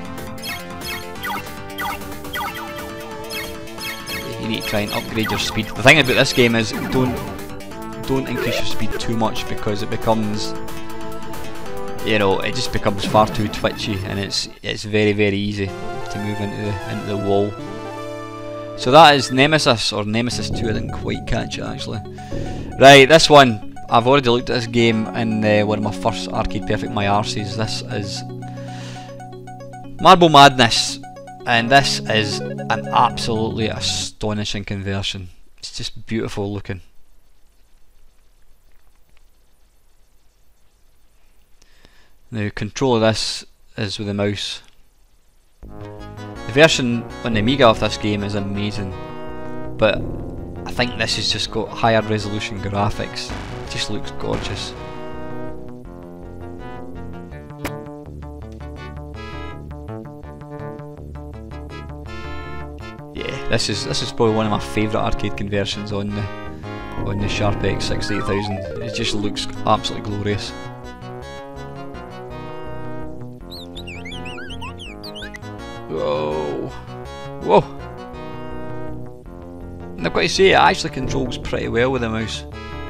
A: You need to try and upgrade your speed. The thing about this game is don't don't increase your speed too much because it becomes, you know, it just becomes far too twitchy, and it's it's very very easy to move into the into the wall. So that is Nemesis, or Nemesis two. I didn't quite catch it actually. Right, this one I've already looked at this game in uh, one of my first Arcade Perfect My Arses. This is Marble Madness, and this is an absolutely astonishing conversion. It's just beautiful looking. Now, control of this is with the mouse. The version on the Amiga of this game is amazing, but I think this has just got higher resolution graphics. It just looks gorgeous. Yeah, this is this is probably one of my favourite arcade conversions on the on the Sharp X six eighty thousand. It just looks absolutely glorious. Whoa, whoa! And I've got to say, it actually controls pretty well with the mouse.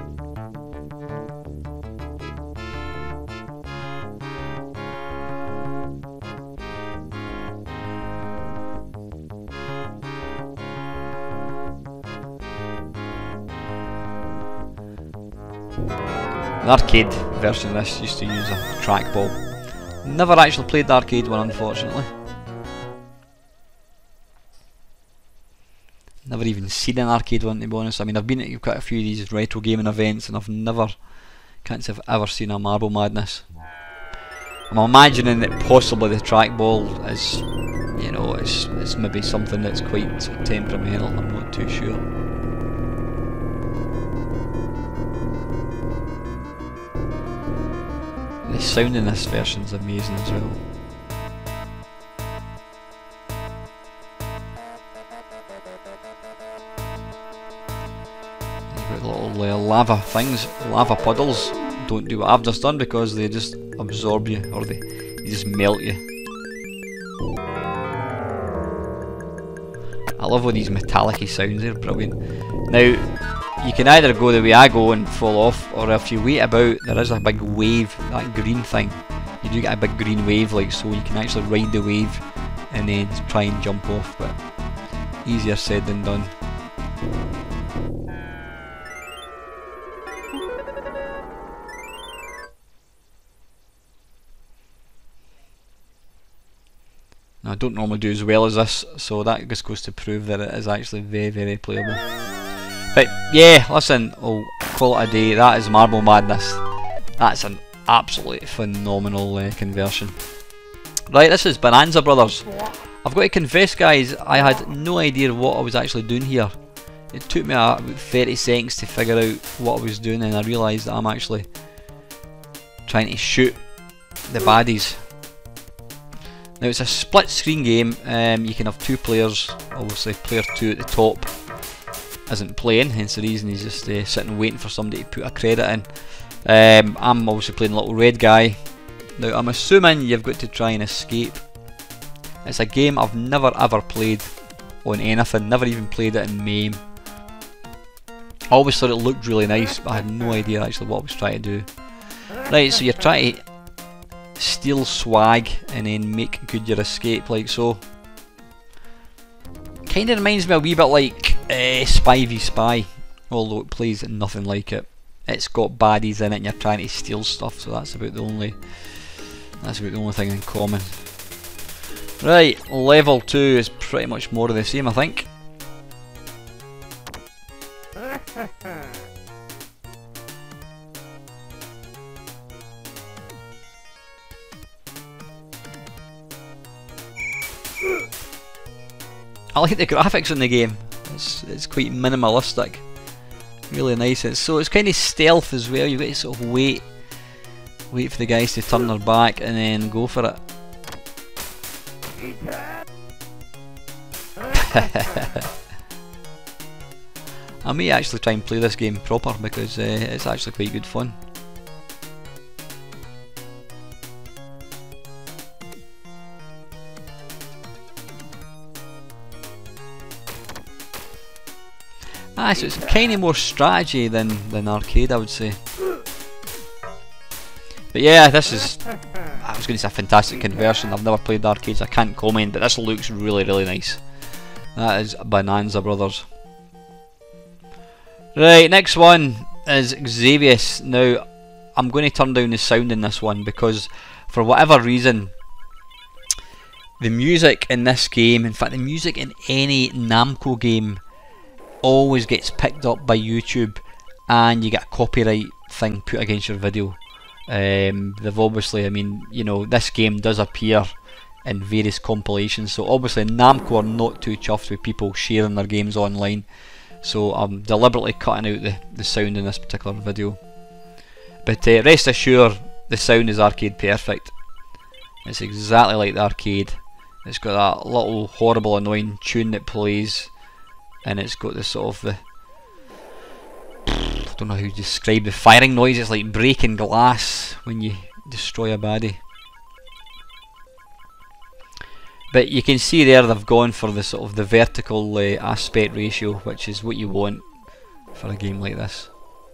A: The arcade version of this used to use a trackball. Never actually played the arcade one, unfortunately. Never even seen an arcade one, to be honest. I mean, I've been at quite a few of these retro gaming events and I've never, can't say I've ever seen a Marble Madness. I'm imagining that possibly the trackball is, you know, it's, it's maybe something that's quite temperamental, I'm not too sure. The sound in this version is amazing as well. You've got little uh, lava things, lava puddles. Don't do what I've just done because they just absorb you, or they, they just melt you. I love all these metallic-y sounds, they're brilliant. Now, you can either go the way I go and fall off, or if you wait about, there is a big wave, that green thing. You do get a big green wave, like so you can actually ride the wave and then try and jump off, but easier said than done. I don't normally do as well as this, so that just goes to prove that it is actually very, very playable. But yeah, listen, oh, call it a day. That is Marble Madness. That's an absolutely phenomenal uh, conversion. Right, this is Bonanza Brothers. I've got to confess, guys, I had no idea what I was actually doing here. It took me about thirty seconds to figure out what I was doing, and I realised that I'm actually trying to shoot the baddies. Now it's a split screen game. Um, you can have two players. Obviously player two at the top isn't playing, hence the reason he's just uh, sitting waiting for somebody to put a credit in. Um, I'm obviously playing the little red guy. Now I'm assuming you've got to try and escape. It's a game I've never ever played on anything, never even played it in MAME. I always thought it looked really nice, but I had no idea actually what I was trying to do. Right, so you're trying to steal swag and then make good your escape like so. Kinda reminds me a wee bit like uh, Spy v Spy, although it plays nothing like it. It's got baddies in it and you're trying to steal stuff, so that's about the only that's about the only thing in common. Right, level two is pretty much more of the same, I think. I like the graphics in the game. It's it's quite minimalistic, really nice. It's so it's kind of stealth as well. You've got to sort of wait, wait for the guys to turn their back and then go for it. I may actually try and play this game proper because uh, it's actually quite good fun. Ah, so it's kind of more strategy than, than arcade, I would say. But yeah, this is, I was going to say a fantastic conversion. I've never played the arcades, I can't comment, but this looks really, really nice. That is Bonanza Brothers. Right, next one is Xavius. Now, I'm going to turn down the sound in this one because for whatever reason, the music in this game, in fact the music in any Namco game, always gets picked up by YouTube and you get a copyright thing put against your video. Um, they've obviously, I mean, you know, this game does appear in various compilations, so obviously Namco are not too chuffed with people sharing their games online, so I'm deliberately cutting out the, the sound in this particular video. But uh, rest assured, the sound is arcade perfect. It's exactly like the arcade. It's got that little horrible annoying tune that plays, and it's got this sort of the, I don't know how to describe the firing noise. It's like breaking glass when you destroy a baddie. But you can see there they've gone for the sort of the vertical uh, aspect ratio, which is what you want for a game like this.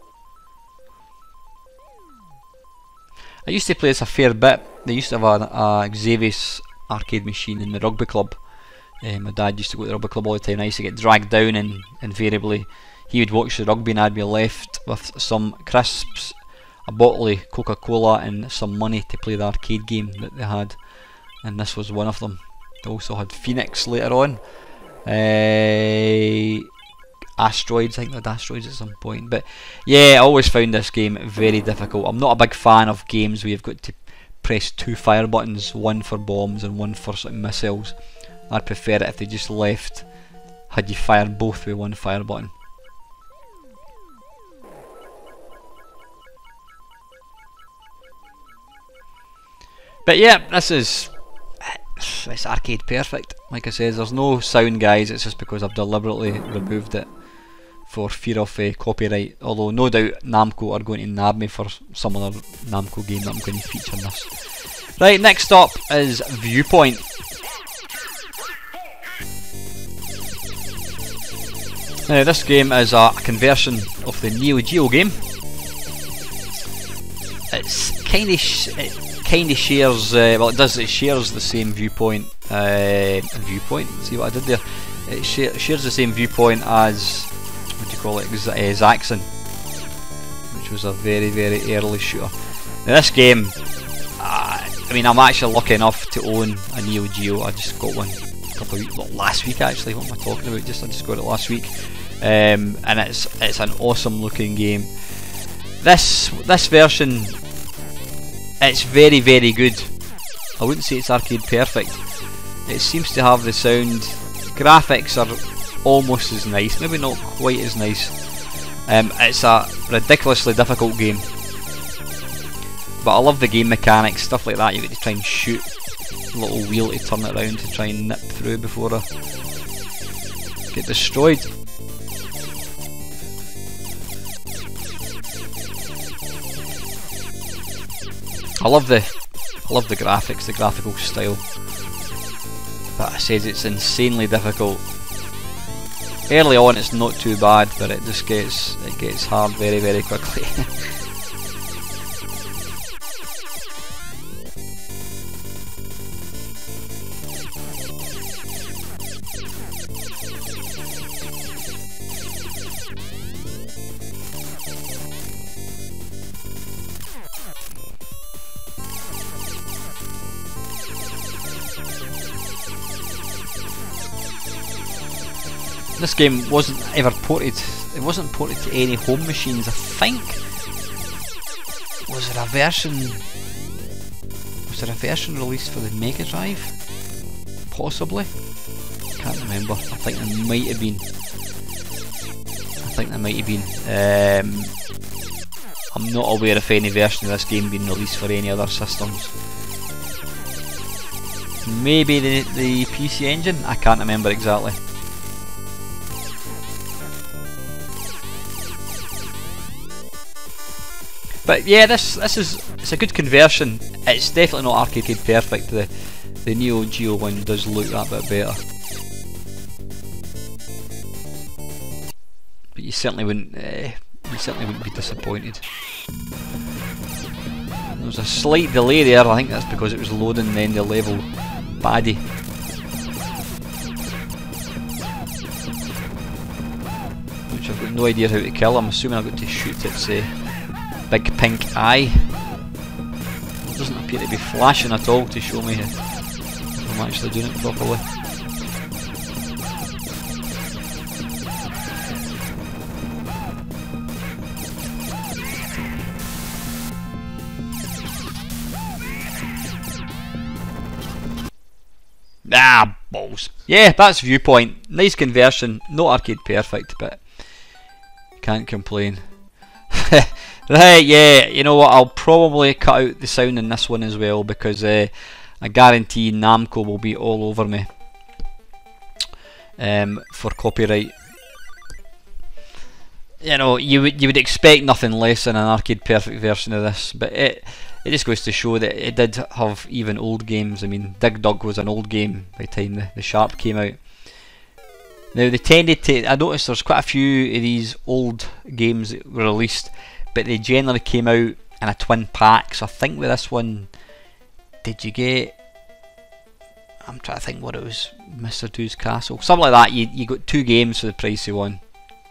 A: I used to play this a fair bit. They used to have a, a Xavius arcade machine in the rugby club. Uh, my dad used to go to the rugby club all the time. I used to get dragged down, and invariably he would watch the rugby and I'd be left with some crisps, a bottle of Coca-Cola and some money to play the arcade game that they had, and this was one of them. They also had Phoenix later on, uh, Asteroids, I think they had Asteroids at some point. But yeah, I always found this game very difficult. I'm not a big fan of games where you've got to press two fire buttons, one for bombs and one for sort of missiles. I'd prefer it if they just left, had you fire both with one fire button. But yeah, this is, it's arcade perfect. Like I said, there's no sound, guys. It's just because I've deliberately removed it for fear of uh, copyright. Although no doubt Namco are going to nab me for some other Namco game that I'm going to feature in this. Right, next up is Viewpoint. Now this game is a conversion of the Neo Geo game. It's kind of sh it kind of shares, uh, well it does, it shares the same viewpoint, uh, viewpoint, see what I did there? It sh shares the same viewpoint as, what do you call it, Z uh, Zaxxon, which was a very very early shooter. Now this game, uh, I mean, I'm actually lucky enough to own a Neo Geo. I just got one a couple of weeks, well, last week actually. What am I talking about? Just I just got it last week, um, and it's it's an awesome looking game. This this version, it's very very good. I wouldn't say it's arcade perfect. It seems to have the sound. Graphics are almost as nice, maybe not quite as nice. Um, it's a ridiculously difficult game, but I love the game mechanics, stuff like that. You get to try and shoot a little wheel to turn it around to try and nip through before I get destroyed. I love the I love the graphics, the graphical style, but I said it's insanely difficult. Early on it's not too bad, but it just gets it gets hard very very quickly. This game wasn't ever ported, it wasn't ported to any home machines, I think. Was there a version, was there a version released for the Mega Drive? Possibly? Can't remember, I think there might have been. I think there might have been. Um, I'm not aware of any version of this game being released for any other systems. Maybe the, the P C Engine? I can't remember exactly. But yeah, this this is it's a good conversion. It's definitely not arcade perfect. The the Neo Geo one does look that bit better, but you certainly wouldn't uh, you certainly wouldn't be disappointed. There was a slight delay there. I think that's because it was loading then the level baddie. Which I've got no idea how to kill. I'm assuming I've got to shoot its uh, big pink eye. It doesn't appear to be flashing at all to show me if I'm actually doing it properly. Ah, balls. Yeah, that's Viewpoint. Nice conversion. Not arcade perfect, but can't complain. Right, yeah, you know what, I'll probably cut out the sound in this one as well, because uh, I guarantee Namco will be all over me um, for copyright. You know, you would you would expect nothing less than an arcade perfect version of this, but it it just goes to show that it did have even old games. I mean, Dig Dug was an old game by the time the, the Sharp came out. Now they tended to, I noticed there's quite a few of these old games that were released, but they generally came out in a twin pack. So I think with this one, did you get, I'm trying to think what it was, Mister Two's Castle, something like that. You, you got two games for the price of one.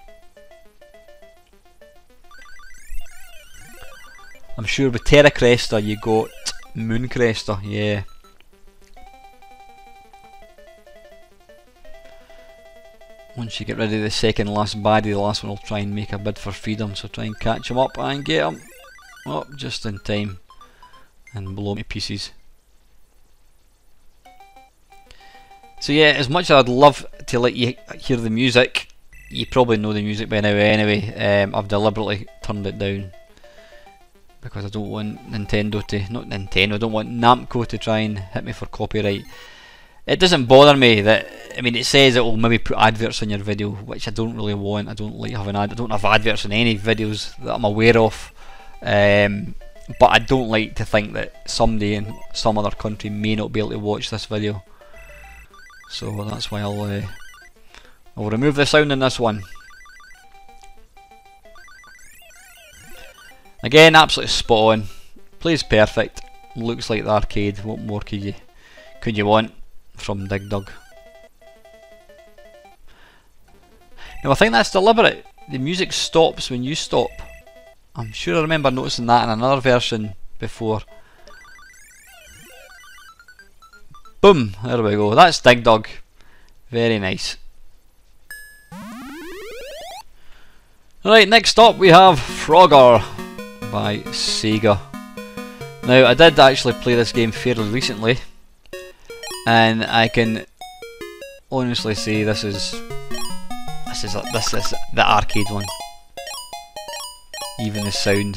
A: I'm sure with Terra Cresta you got Moon Cresta, yeah. Once you get rid of the second last baddie, the last one will try and make a bid for freedom, so try and catch him up and get him up just in time and blow me to pieces. So yeah, as much as I'd love to let you hear the music, you probably know the music by now anyway. Um, I've deliberately turned it down because I don't want Nintendo to, not Nintendo, I don't want Namco to try and hit me for copyright. It doesn't bother me that, I mean, it says it will maybe put adverts in your video, which I don't really want. I don't like having ad I don't have adverts in any videos that I'm aware of. Um, but I don't like to think that somebody in some other country may not be able to watch this video. So that's why I'll uh, I'll remove the sound in this one. Again, absolutely spot on. Plays perfect. Looks like the arcade. What more could you could you want from Dig Dug? Now I think that's deliberate. The music stops when you stop. I'm sure I remember noticing that in another version before. Boom! There we go. That's Dig Dug. Very nice. Right, next up we have Frogger by Sega. Now, I did actually play this game fairly recently, and I can honestly say this is this is a, this is the arcade one. Even the sound.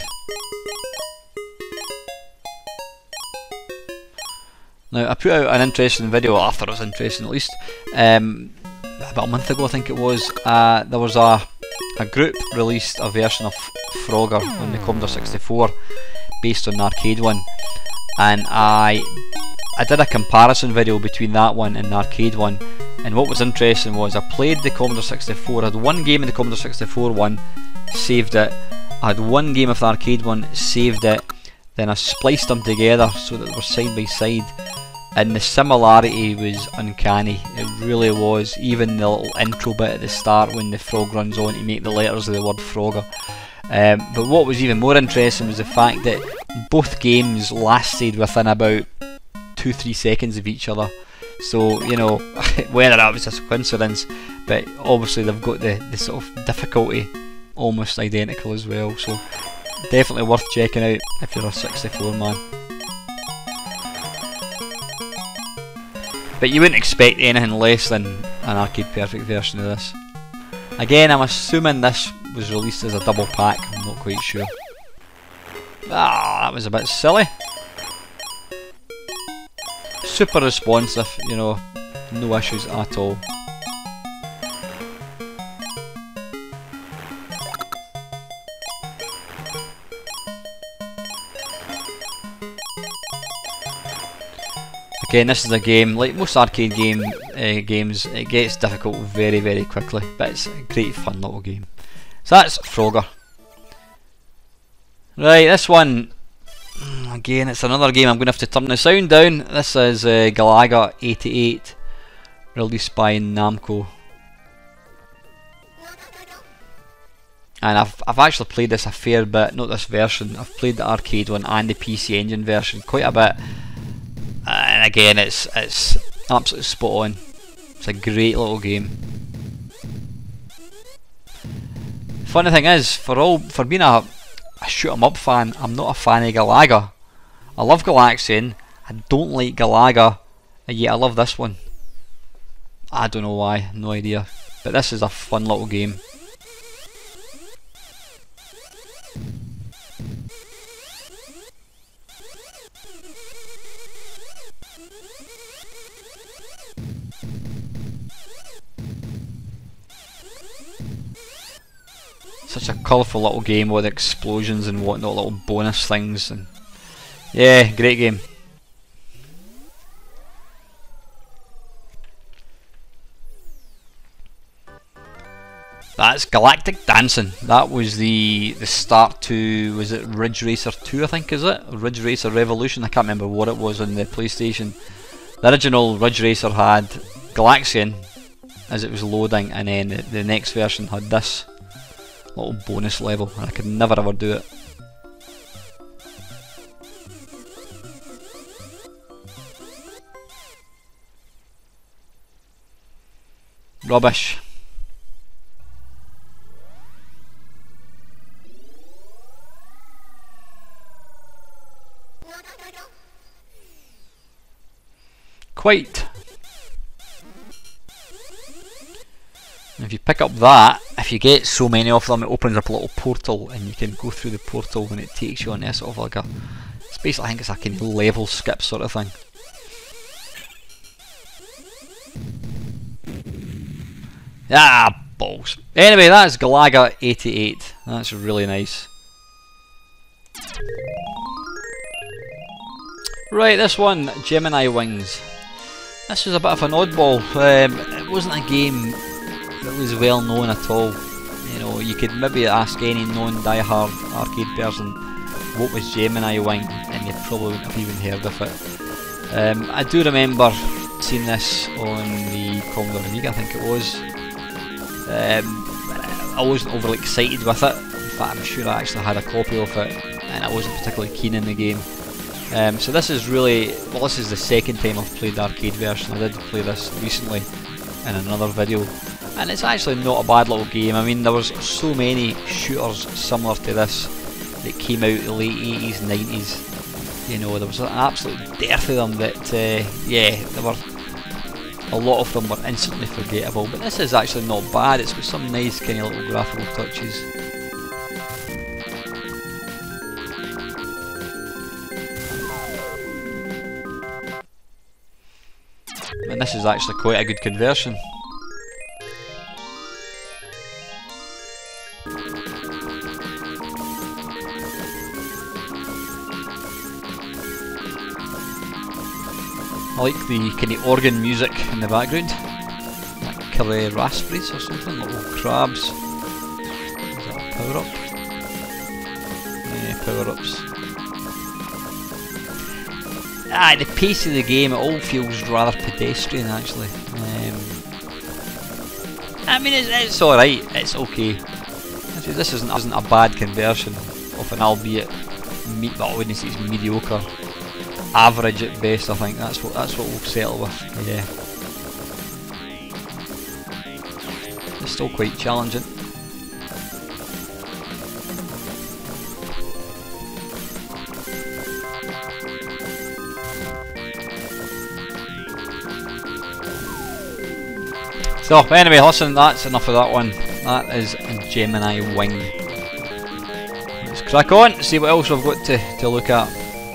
A: Now, I put out an interesting video, well, I thought it was interesting at least, um, about a month ago I think it was. Uh, there was a, a group released a version of Frogger on the Commodore sixty-four based on the arcade one, and I I did a comparison video between that one and the arcade one, and what was interesting was I played the Commodore sixty-four, I had one game in the Commodore sixty-four one, saved it, I had one game of the arcade one, saved it, then I spliced them together so that they were side by side, and the similarity was uncanny. It really was. Even the little intro bit at the start when the frog runs on to make the letters of the word Frogger. Um, but what was even more interesting was the fact that both games lasted within about two three seconds of each other. So, you know, whether that was just a coincidence, but obviously they've got the, the sort of difficulty almost identical as well. So definitely worth checking out if you're a sixty-four man. But you wouldn't expect anything less than an arcade perfect version of this. Again, I'm assuming this was released as a double pack, I'm not quite sure. Ah, that was a bit silly. Super responsive, you know, no issues at all. Again, this is a game, like most arcade game uh, games, it gets difficult very very quickly, but it's a great fun little game. So that's Frogger. Right, this one, again it's another game I'm going to have to turn the sound down. This is uh, Galaga eighty-eight, released by Namco. And I've, I've actually played this a fair bit, not this version, I've played the arcade one and the P C Engine version quite a bit. And again, it's it's absolutely spot on. It's a great little game. Funny thing is, for all for being a, a shoot 'em up fan, I'm not a fan of Galaga. I love Galaxian, I don't like Galaga, and yet I love this one. I don't know why, no idea. But this is a fun little game. Such a colourful little game with explosions and whatnot, little bonus things, and yeah, great game. That's Galactic Dancing. That was the the start to, was it Ridge Racer two I think, is it? Ridge Racer Revolution, I can't remember what it was on the PlayStation. The original Ridge Racer had Galaxian as it was loading, and then the, the next version had this little bonus level, and I could never ever do it. Rubbish. Quite. And if you pick up that, if you get so many of them, it opens up a little portal, and you can go through the portal when it takes you on this sort of like a, it's basically, I think it's like a level skip sort of thing. Ah, balls. Anyway, that's Galaga eighty-eight. That's really nice. Right, this one, Gemini Wings. This was a bit of an oddball. Um, it wasn't a game that was well known at all. You know, you could maybe ask any non-diehard arcade person what was Gemini Wing, and they probably wouldn't have even heard of it. Um, I do remember seeing this on the Commodore Amiga, I think it was. Um, I wasn't overly excited with it. In fact, I'm sure I actually had a copy of it, and I wasn't particularly keen in the game. Um, so this is really, well, this is the second time I've played the arcade version. I did play this recently in another video, and it's actually not a bad little game. I mean, there was so many shooters similar to this that came out in the late eighties, nineties. You know, there was an absolute dearth of them that, uh, yeah, there were, a lot of them were instantly forgettable, but this is actually not bad. It's got some nice kind of little graphical touches. And this is actually quite a good conversion. I like the kind of organ music in the background. Like killer raspberries or something, little crabs. Is that a power up? Yeah, power ups. Ah, the pace of the game, it all feels rather pedestrian actually. Um, I mean, it's, it's alright, it's okay. Actually, this isn't, isn't a bad conversion of an albeit, me well, I wouldn't say it's mediocre. Average at best, I think. That's what that's what we'll settle with. Yeah, it's still quite challenging. So anyway, listen, that's enough of that one. That is Gemini Wing. Let's crack on, see what else we've got to, to look at.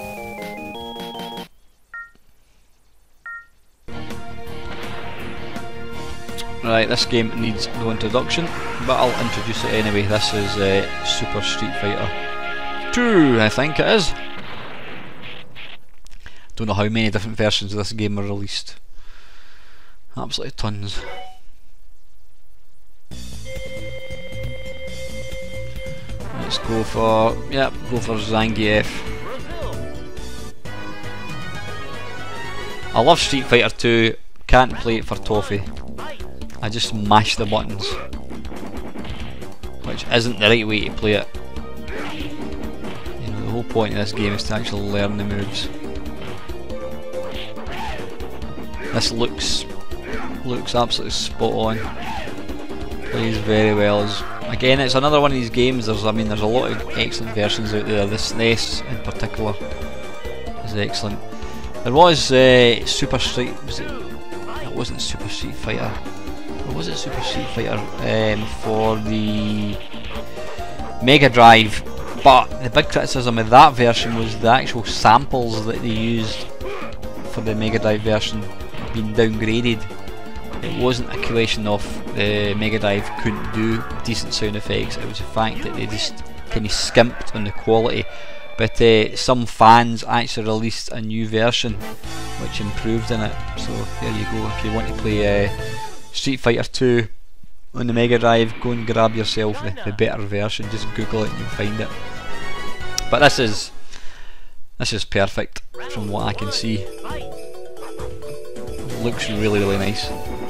A: Right, this game needs no introduction, but I'll introduce it anyway. This is uh, Super Street Fighter two, I think it is. Don't know how many different versions of this game are released. Absolutely tons. Let's go for, yep, go for Zangief. I love Street Fighter two, can't play it for toffee. I just mash the buttons, which isn't the right way to play it. You know, the whole point of this game is to actually learn the moves. This looks looks absolutely spot on. Plays very well. As, again, it's another one of these games. There's, I mean, there's a lot of excellent versions out there. This N E S in particular is excellent. There was uh, Super Street. Was it? It wasn't Super Street Fighter. Or was it Super Street Fighter um, for the Mega Drive? But the big criticism of that version was the actual samples that they used for the Mega Drive version being downgraded. It wasn't a question of the Mega Drive couldn't do decent sound effects, it was the fact that they just kind of skimped on the quality. But uh, some fans actually released a new version which improved in it, so there you go. If you want to play uh, Street Fighter two on the Mega Drive, go and grab yourself the, the better version, just Google it and you'll find it. But this is this is perfect from what I can see. It looks really really nice.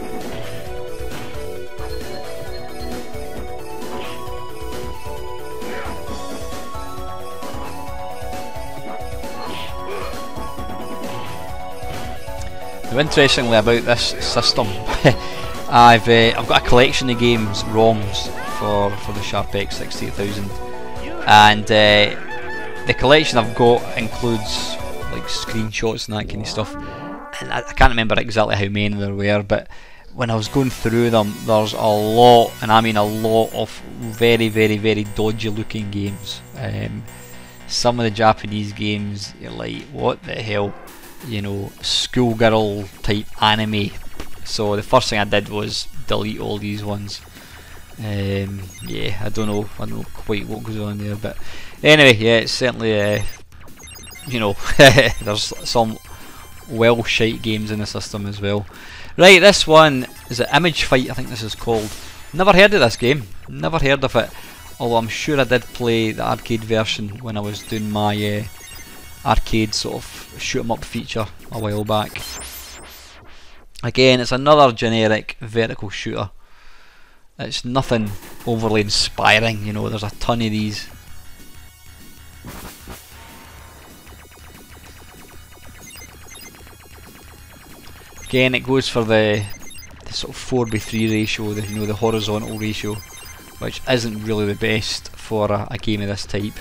A: Now, interestingly about this system, I've uh, I've got a collection of games ROMs for for the Sharp X six eighty thousand, and uh, the collection I've got includes like screenshots and that kind of stuff. And I, I can't remember exactly how many there were, but when I was going through them, there's a lot, and I mean a lot of very very very dodgy looking games. Um, some of the Japanese games, you're like, what the hell? You know, schoolgirl type anime. So the first thing I did was delete all these ones. Um, yeah, I don't know, I don't know quite what goes on there, but anyway, yeah, it's certainly, uh, you know, there's some well shite games in the system as well. Right, this one is an Image Fight, I think this is called. Never heard of this game, never heard of it. Although I'm sure I did play the arcade version when I was doing my uh, arcade sort of shoot 'em up feature a while back. Again, it's another generic vertical shooter. It's nothing overly inspiring, you know, there's a ton of these. Again, it goes for the, the sort of four by three ratio, the, you know, the horizontal ratio, which isn't really the best for a, a game of this type.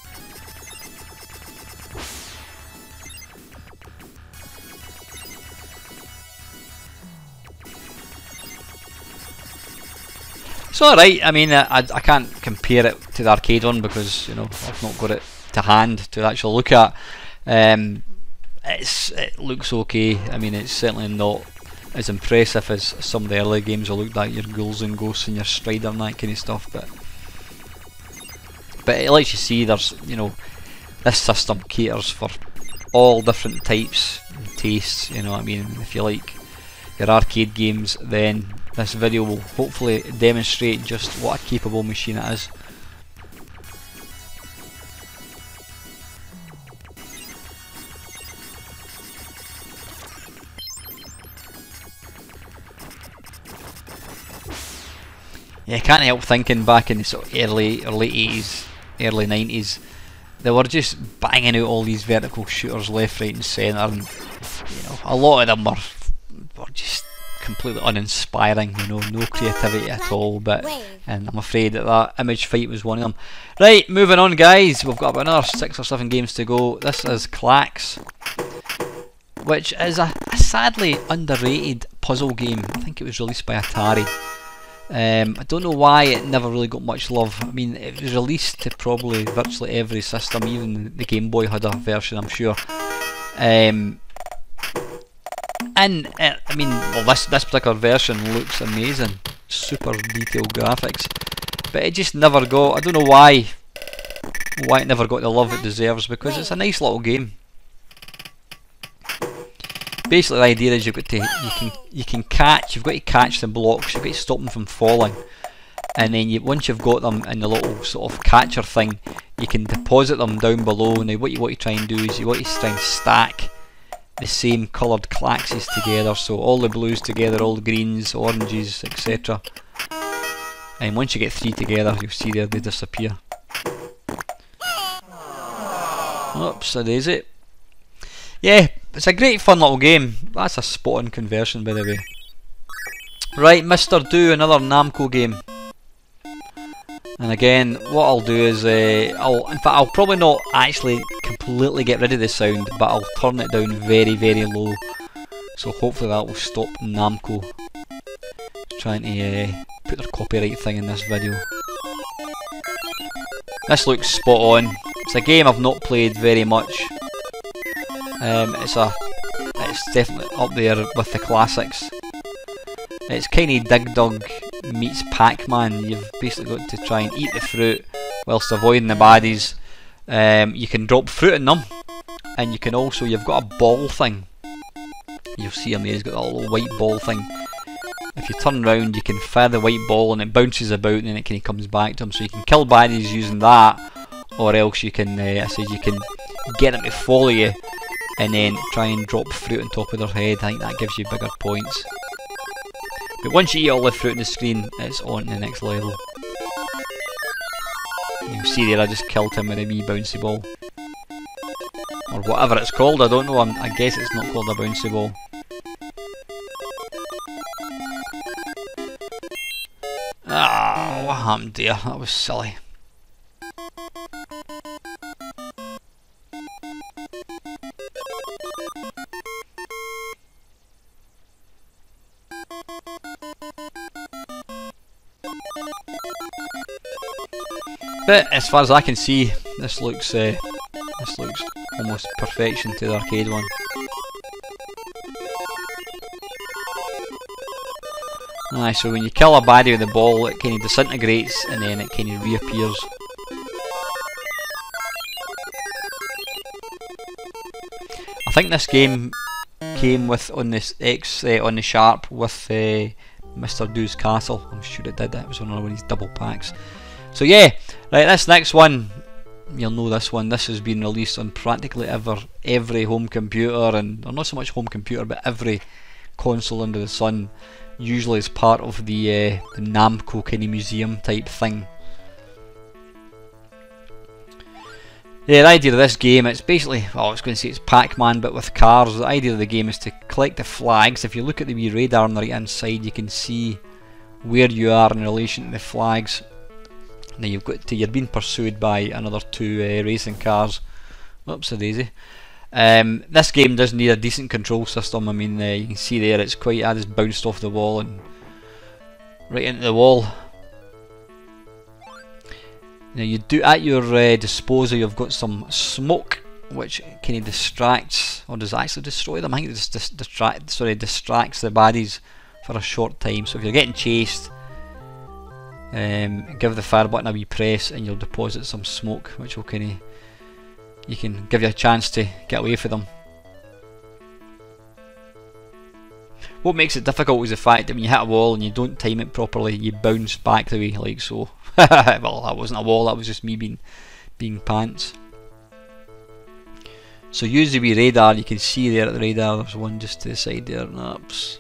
A: It's alright. I mean, I, I can't compare it to the arcade one because, you know, I've not got it to hand to actually look at. Um, it's it looks okay. I mean, it's certainly not as impressive as some of the early games I looked at, your Ghouls and Ghosts and your Strider and that kind of stuff. But but it lets you see there's, you know, this system caters for all different types and tastes. You know what I mean? If you like your arcade games, then this video will hopefully demonstrate just what a capable machine it is. Yeah, I can't help thinking back in the sort of early or late eighties, early nineties, they were just banging out all these vertical shooters left, right and centre, and you know, a lot of them were, were just completely uninspiring, you know, no creativity at all. But and I'm afraid that that Image Fight was one of them. Right, moving on guys, we've got about another six or seven games to go. This is Clax, which is a, a sadly underrated puzzle game. I think it was released by Atari. Um, I don't know why it never really got much love. I mean, it was released to probably virtually every system, even the Game Boy had a version, I'm sure. Um, and uh, I mean, well, this this particular version looks amazing, super detailed graphics, but it just never got. I don't know why, why it never got the love it deserves, because it's a nice little game. Basically, the idea is you've got to you can you can catch. You've got to catch the blocks. You've got to stop them from falling, and then you, once you've got them in the little sort of catcher thing, you can deposit them down below. Now, what you want to try and do is you want to try and stack the same coloured Claxes together. So all the blues together, all the greens, oranges, et cetera. And once you get three together, you'll see there they disappear. Oops, that is it. Yeah, it's a great fun little game. That's a spot on conversion, by the way. Right, Mister Do, another Namco game. And again, what I'll do is, uh, I'll, in fact, I'll probably not actually completely get rid of the sound, but I'll turn it down very, very low. So hopefully that will stop Namco trying to uh, put their copyright thing in this video. This looks spot on. It's a game I've not played very much. Um, it's a, it's definitely up there with the classics. It's kind of Dig Dug meets Pac-Man. You've basically got to try and eat the fruit whilst avoiding the baddies. Um, you can drop fruit in them, and you can also, you've got a ball thing. You'll see him there, he's got that little white ball thing. If you turn around, you can fire the white ball and it bounces about, and then it kind of comes back to him. So you can kill baddies using that, or else you can, uh, I said, you can get them to follow you, and then try and drop fruit on top of their head. I think that gives you bigger points. But once you eat all the fruit on the screen, it's on to the next level. You see there, I just killed him with a wee bouncy ball. Or whatever it's called, I don't know, I'm, I guess it's not called a bouncy ball. Ah, what happened there? That was silly. But as far as I can see, this looks uh, this looks almost perfection to the arcade one. Aye, so when you kill a baddie with the ball, it kind of disintegrates and then it kind of reappears. I think this game came with on this X uh, on the Sharp with uh, Mister Do's Castle. I'm sure it did. It was on one of these double packs. So yeah, right, this next one, you'll know this one. This has been released on practically ever every home computer, and or not so much home computer, but every console under the sun. Usually as part of the, uh, the Namco kind of museum type thing. Yeah, the idea of this game, it's basically, well, I was going to say it's Pac-Man but with cars. The idea of the game is to collect the flags. If you look at the wee radar on the right hand side, you can see where you are in relation to the flags. Now you've got to, you're being pursued by another two uh, racing cars. Whoops a daisy. Um, this game does need a decent control system. I mean, uh, you can see there it's quite, I just bounced off the wall and right into the wall. Now you do, at your uh, disposal, you've got some smoke which kind of distracts, or does it actually destroy them? I think it just dis distract, sorry, distracts the baddies for a short time. So if you're getting chased, um, give the fire button a wee press and you'll deposit some smoke, which will kind of, you can give you a chance to get away from them. What makes it difficult is the fact that when you hit a wall and you don't time it properly, you bounce back the way like so. Well, that wasn't a wall, that was just me being being pants. So use the wee radar. You can see there at the radar there's one just to the side there. Oops.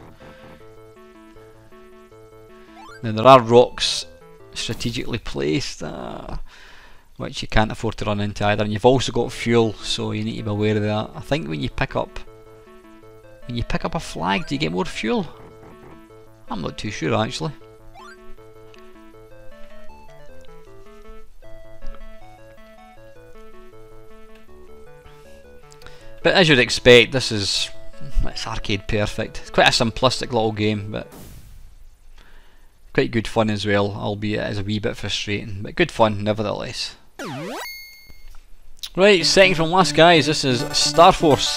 A: Now there are rocks strategically placed, uh, which you can't afford to run into either, and you've also got fuel, so you need to be aware of that. I think when you pick up when you pick up a flag, do you get more fuel? I'm not too sure actually. But as you'd expect, this is, it's arcade perfect. It's quite a simplistic little game, but quite good fun as well, albeit it is a wee bit frustrating, but good fun nevertheless. Right, second from last guys, this is Star Force.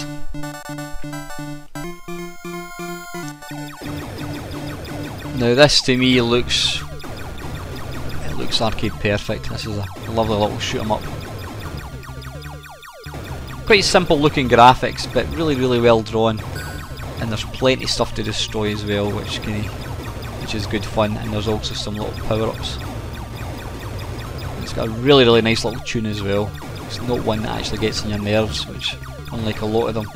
A: Now this to me looks, it looks arcade perfect. This is a lovely little shoot 'em up. Quite simple looking graphics, but really really well drawn, and there's plenty of stuff to destroy as well, which can, which is good fun, and there's also some little power-ups. It's got a really really nice little tune as well. It's not one that actually gets on your nerves, which unlike a lot of them.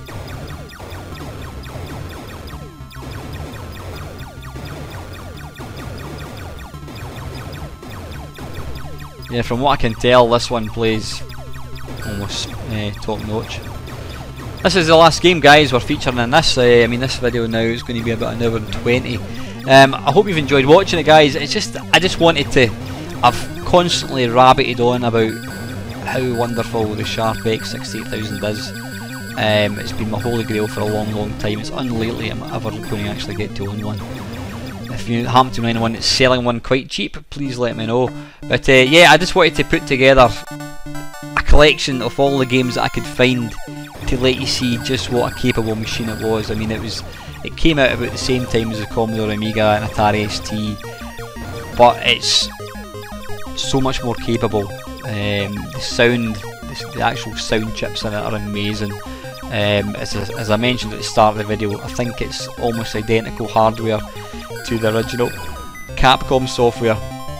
A: Yeah, from what I can tell, this one plays almost uh, top notch. This is the last game, guys, we're featuring in this. Uh, I mean, this video now is going to be about an hour and twenty. Um, I hope you've enjoyed watching it, guys. It's just, I just wanted to, I've constantly rabbited on about how wonderful the Sharp X six eighty thousand is. Um, it's been my holy grail for a long, long time. It's unlikely I'm ever going to actually get to own one. If you happen to know anyone that's selling one quite cheap, please let me know. But uh, yeah, I just wanted to put together a collection of all the games that I could find to let you see just what a capable machine it was. I mean, it was, it came out about the same time as the Commodore Amiga and Atari S T, but it's so much more capable. Um, the sound, the, the actual sound chips in it are amazing. Um, as, as I mentioned at the start of the video, I think it's almost identical hardware to the original Capcom software,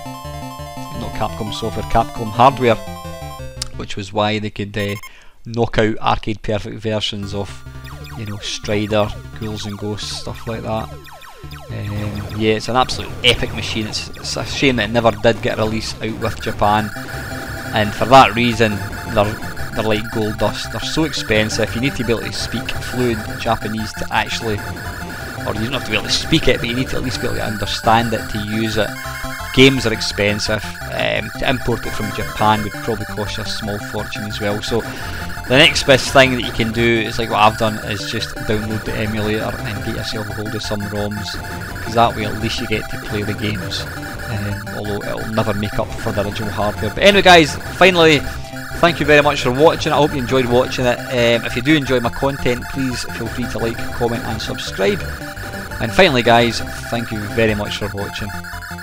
A: not Capcom software, Capcom hardware, which was why they could uh, knock out arcade perfect versions of, you know, Strider, Ghouls and Ghosts, stuff like that. Um, yeah, it's an absolute epic machine. It's, it's a shame that it never did get released out with Japan, and for that reason they're, they're like gold dust. They're so expensive. You need to be able to speak fluent Japanese to actually, or you don't have to be able to speak it, but you need to at least be able to understand it to use it. Games are expensive. Um, to import it from Japan would probably cost you a small fortune as well. So the next best thing that you can do is like what I've done, is just download the emulator and get yourself a hold of some ROMs, because that way at least you get to play the games, um, although it'll never make up for the original hardware. But anyway guys, finally, thank you very much for watching. I hope you enjoyed watching it. Um, if you do enjoy my content, please feel free to like, comment and subscribe. And finally guys, thank you very much for watching.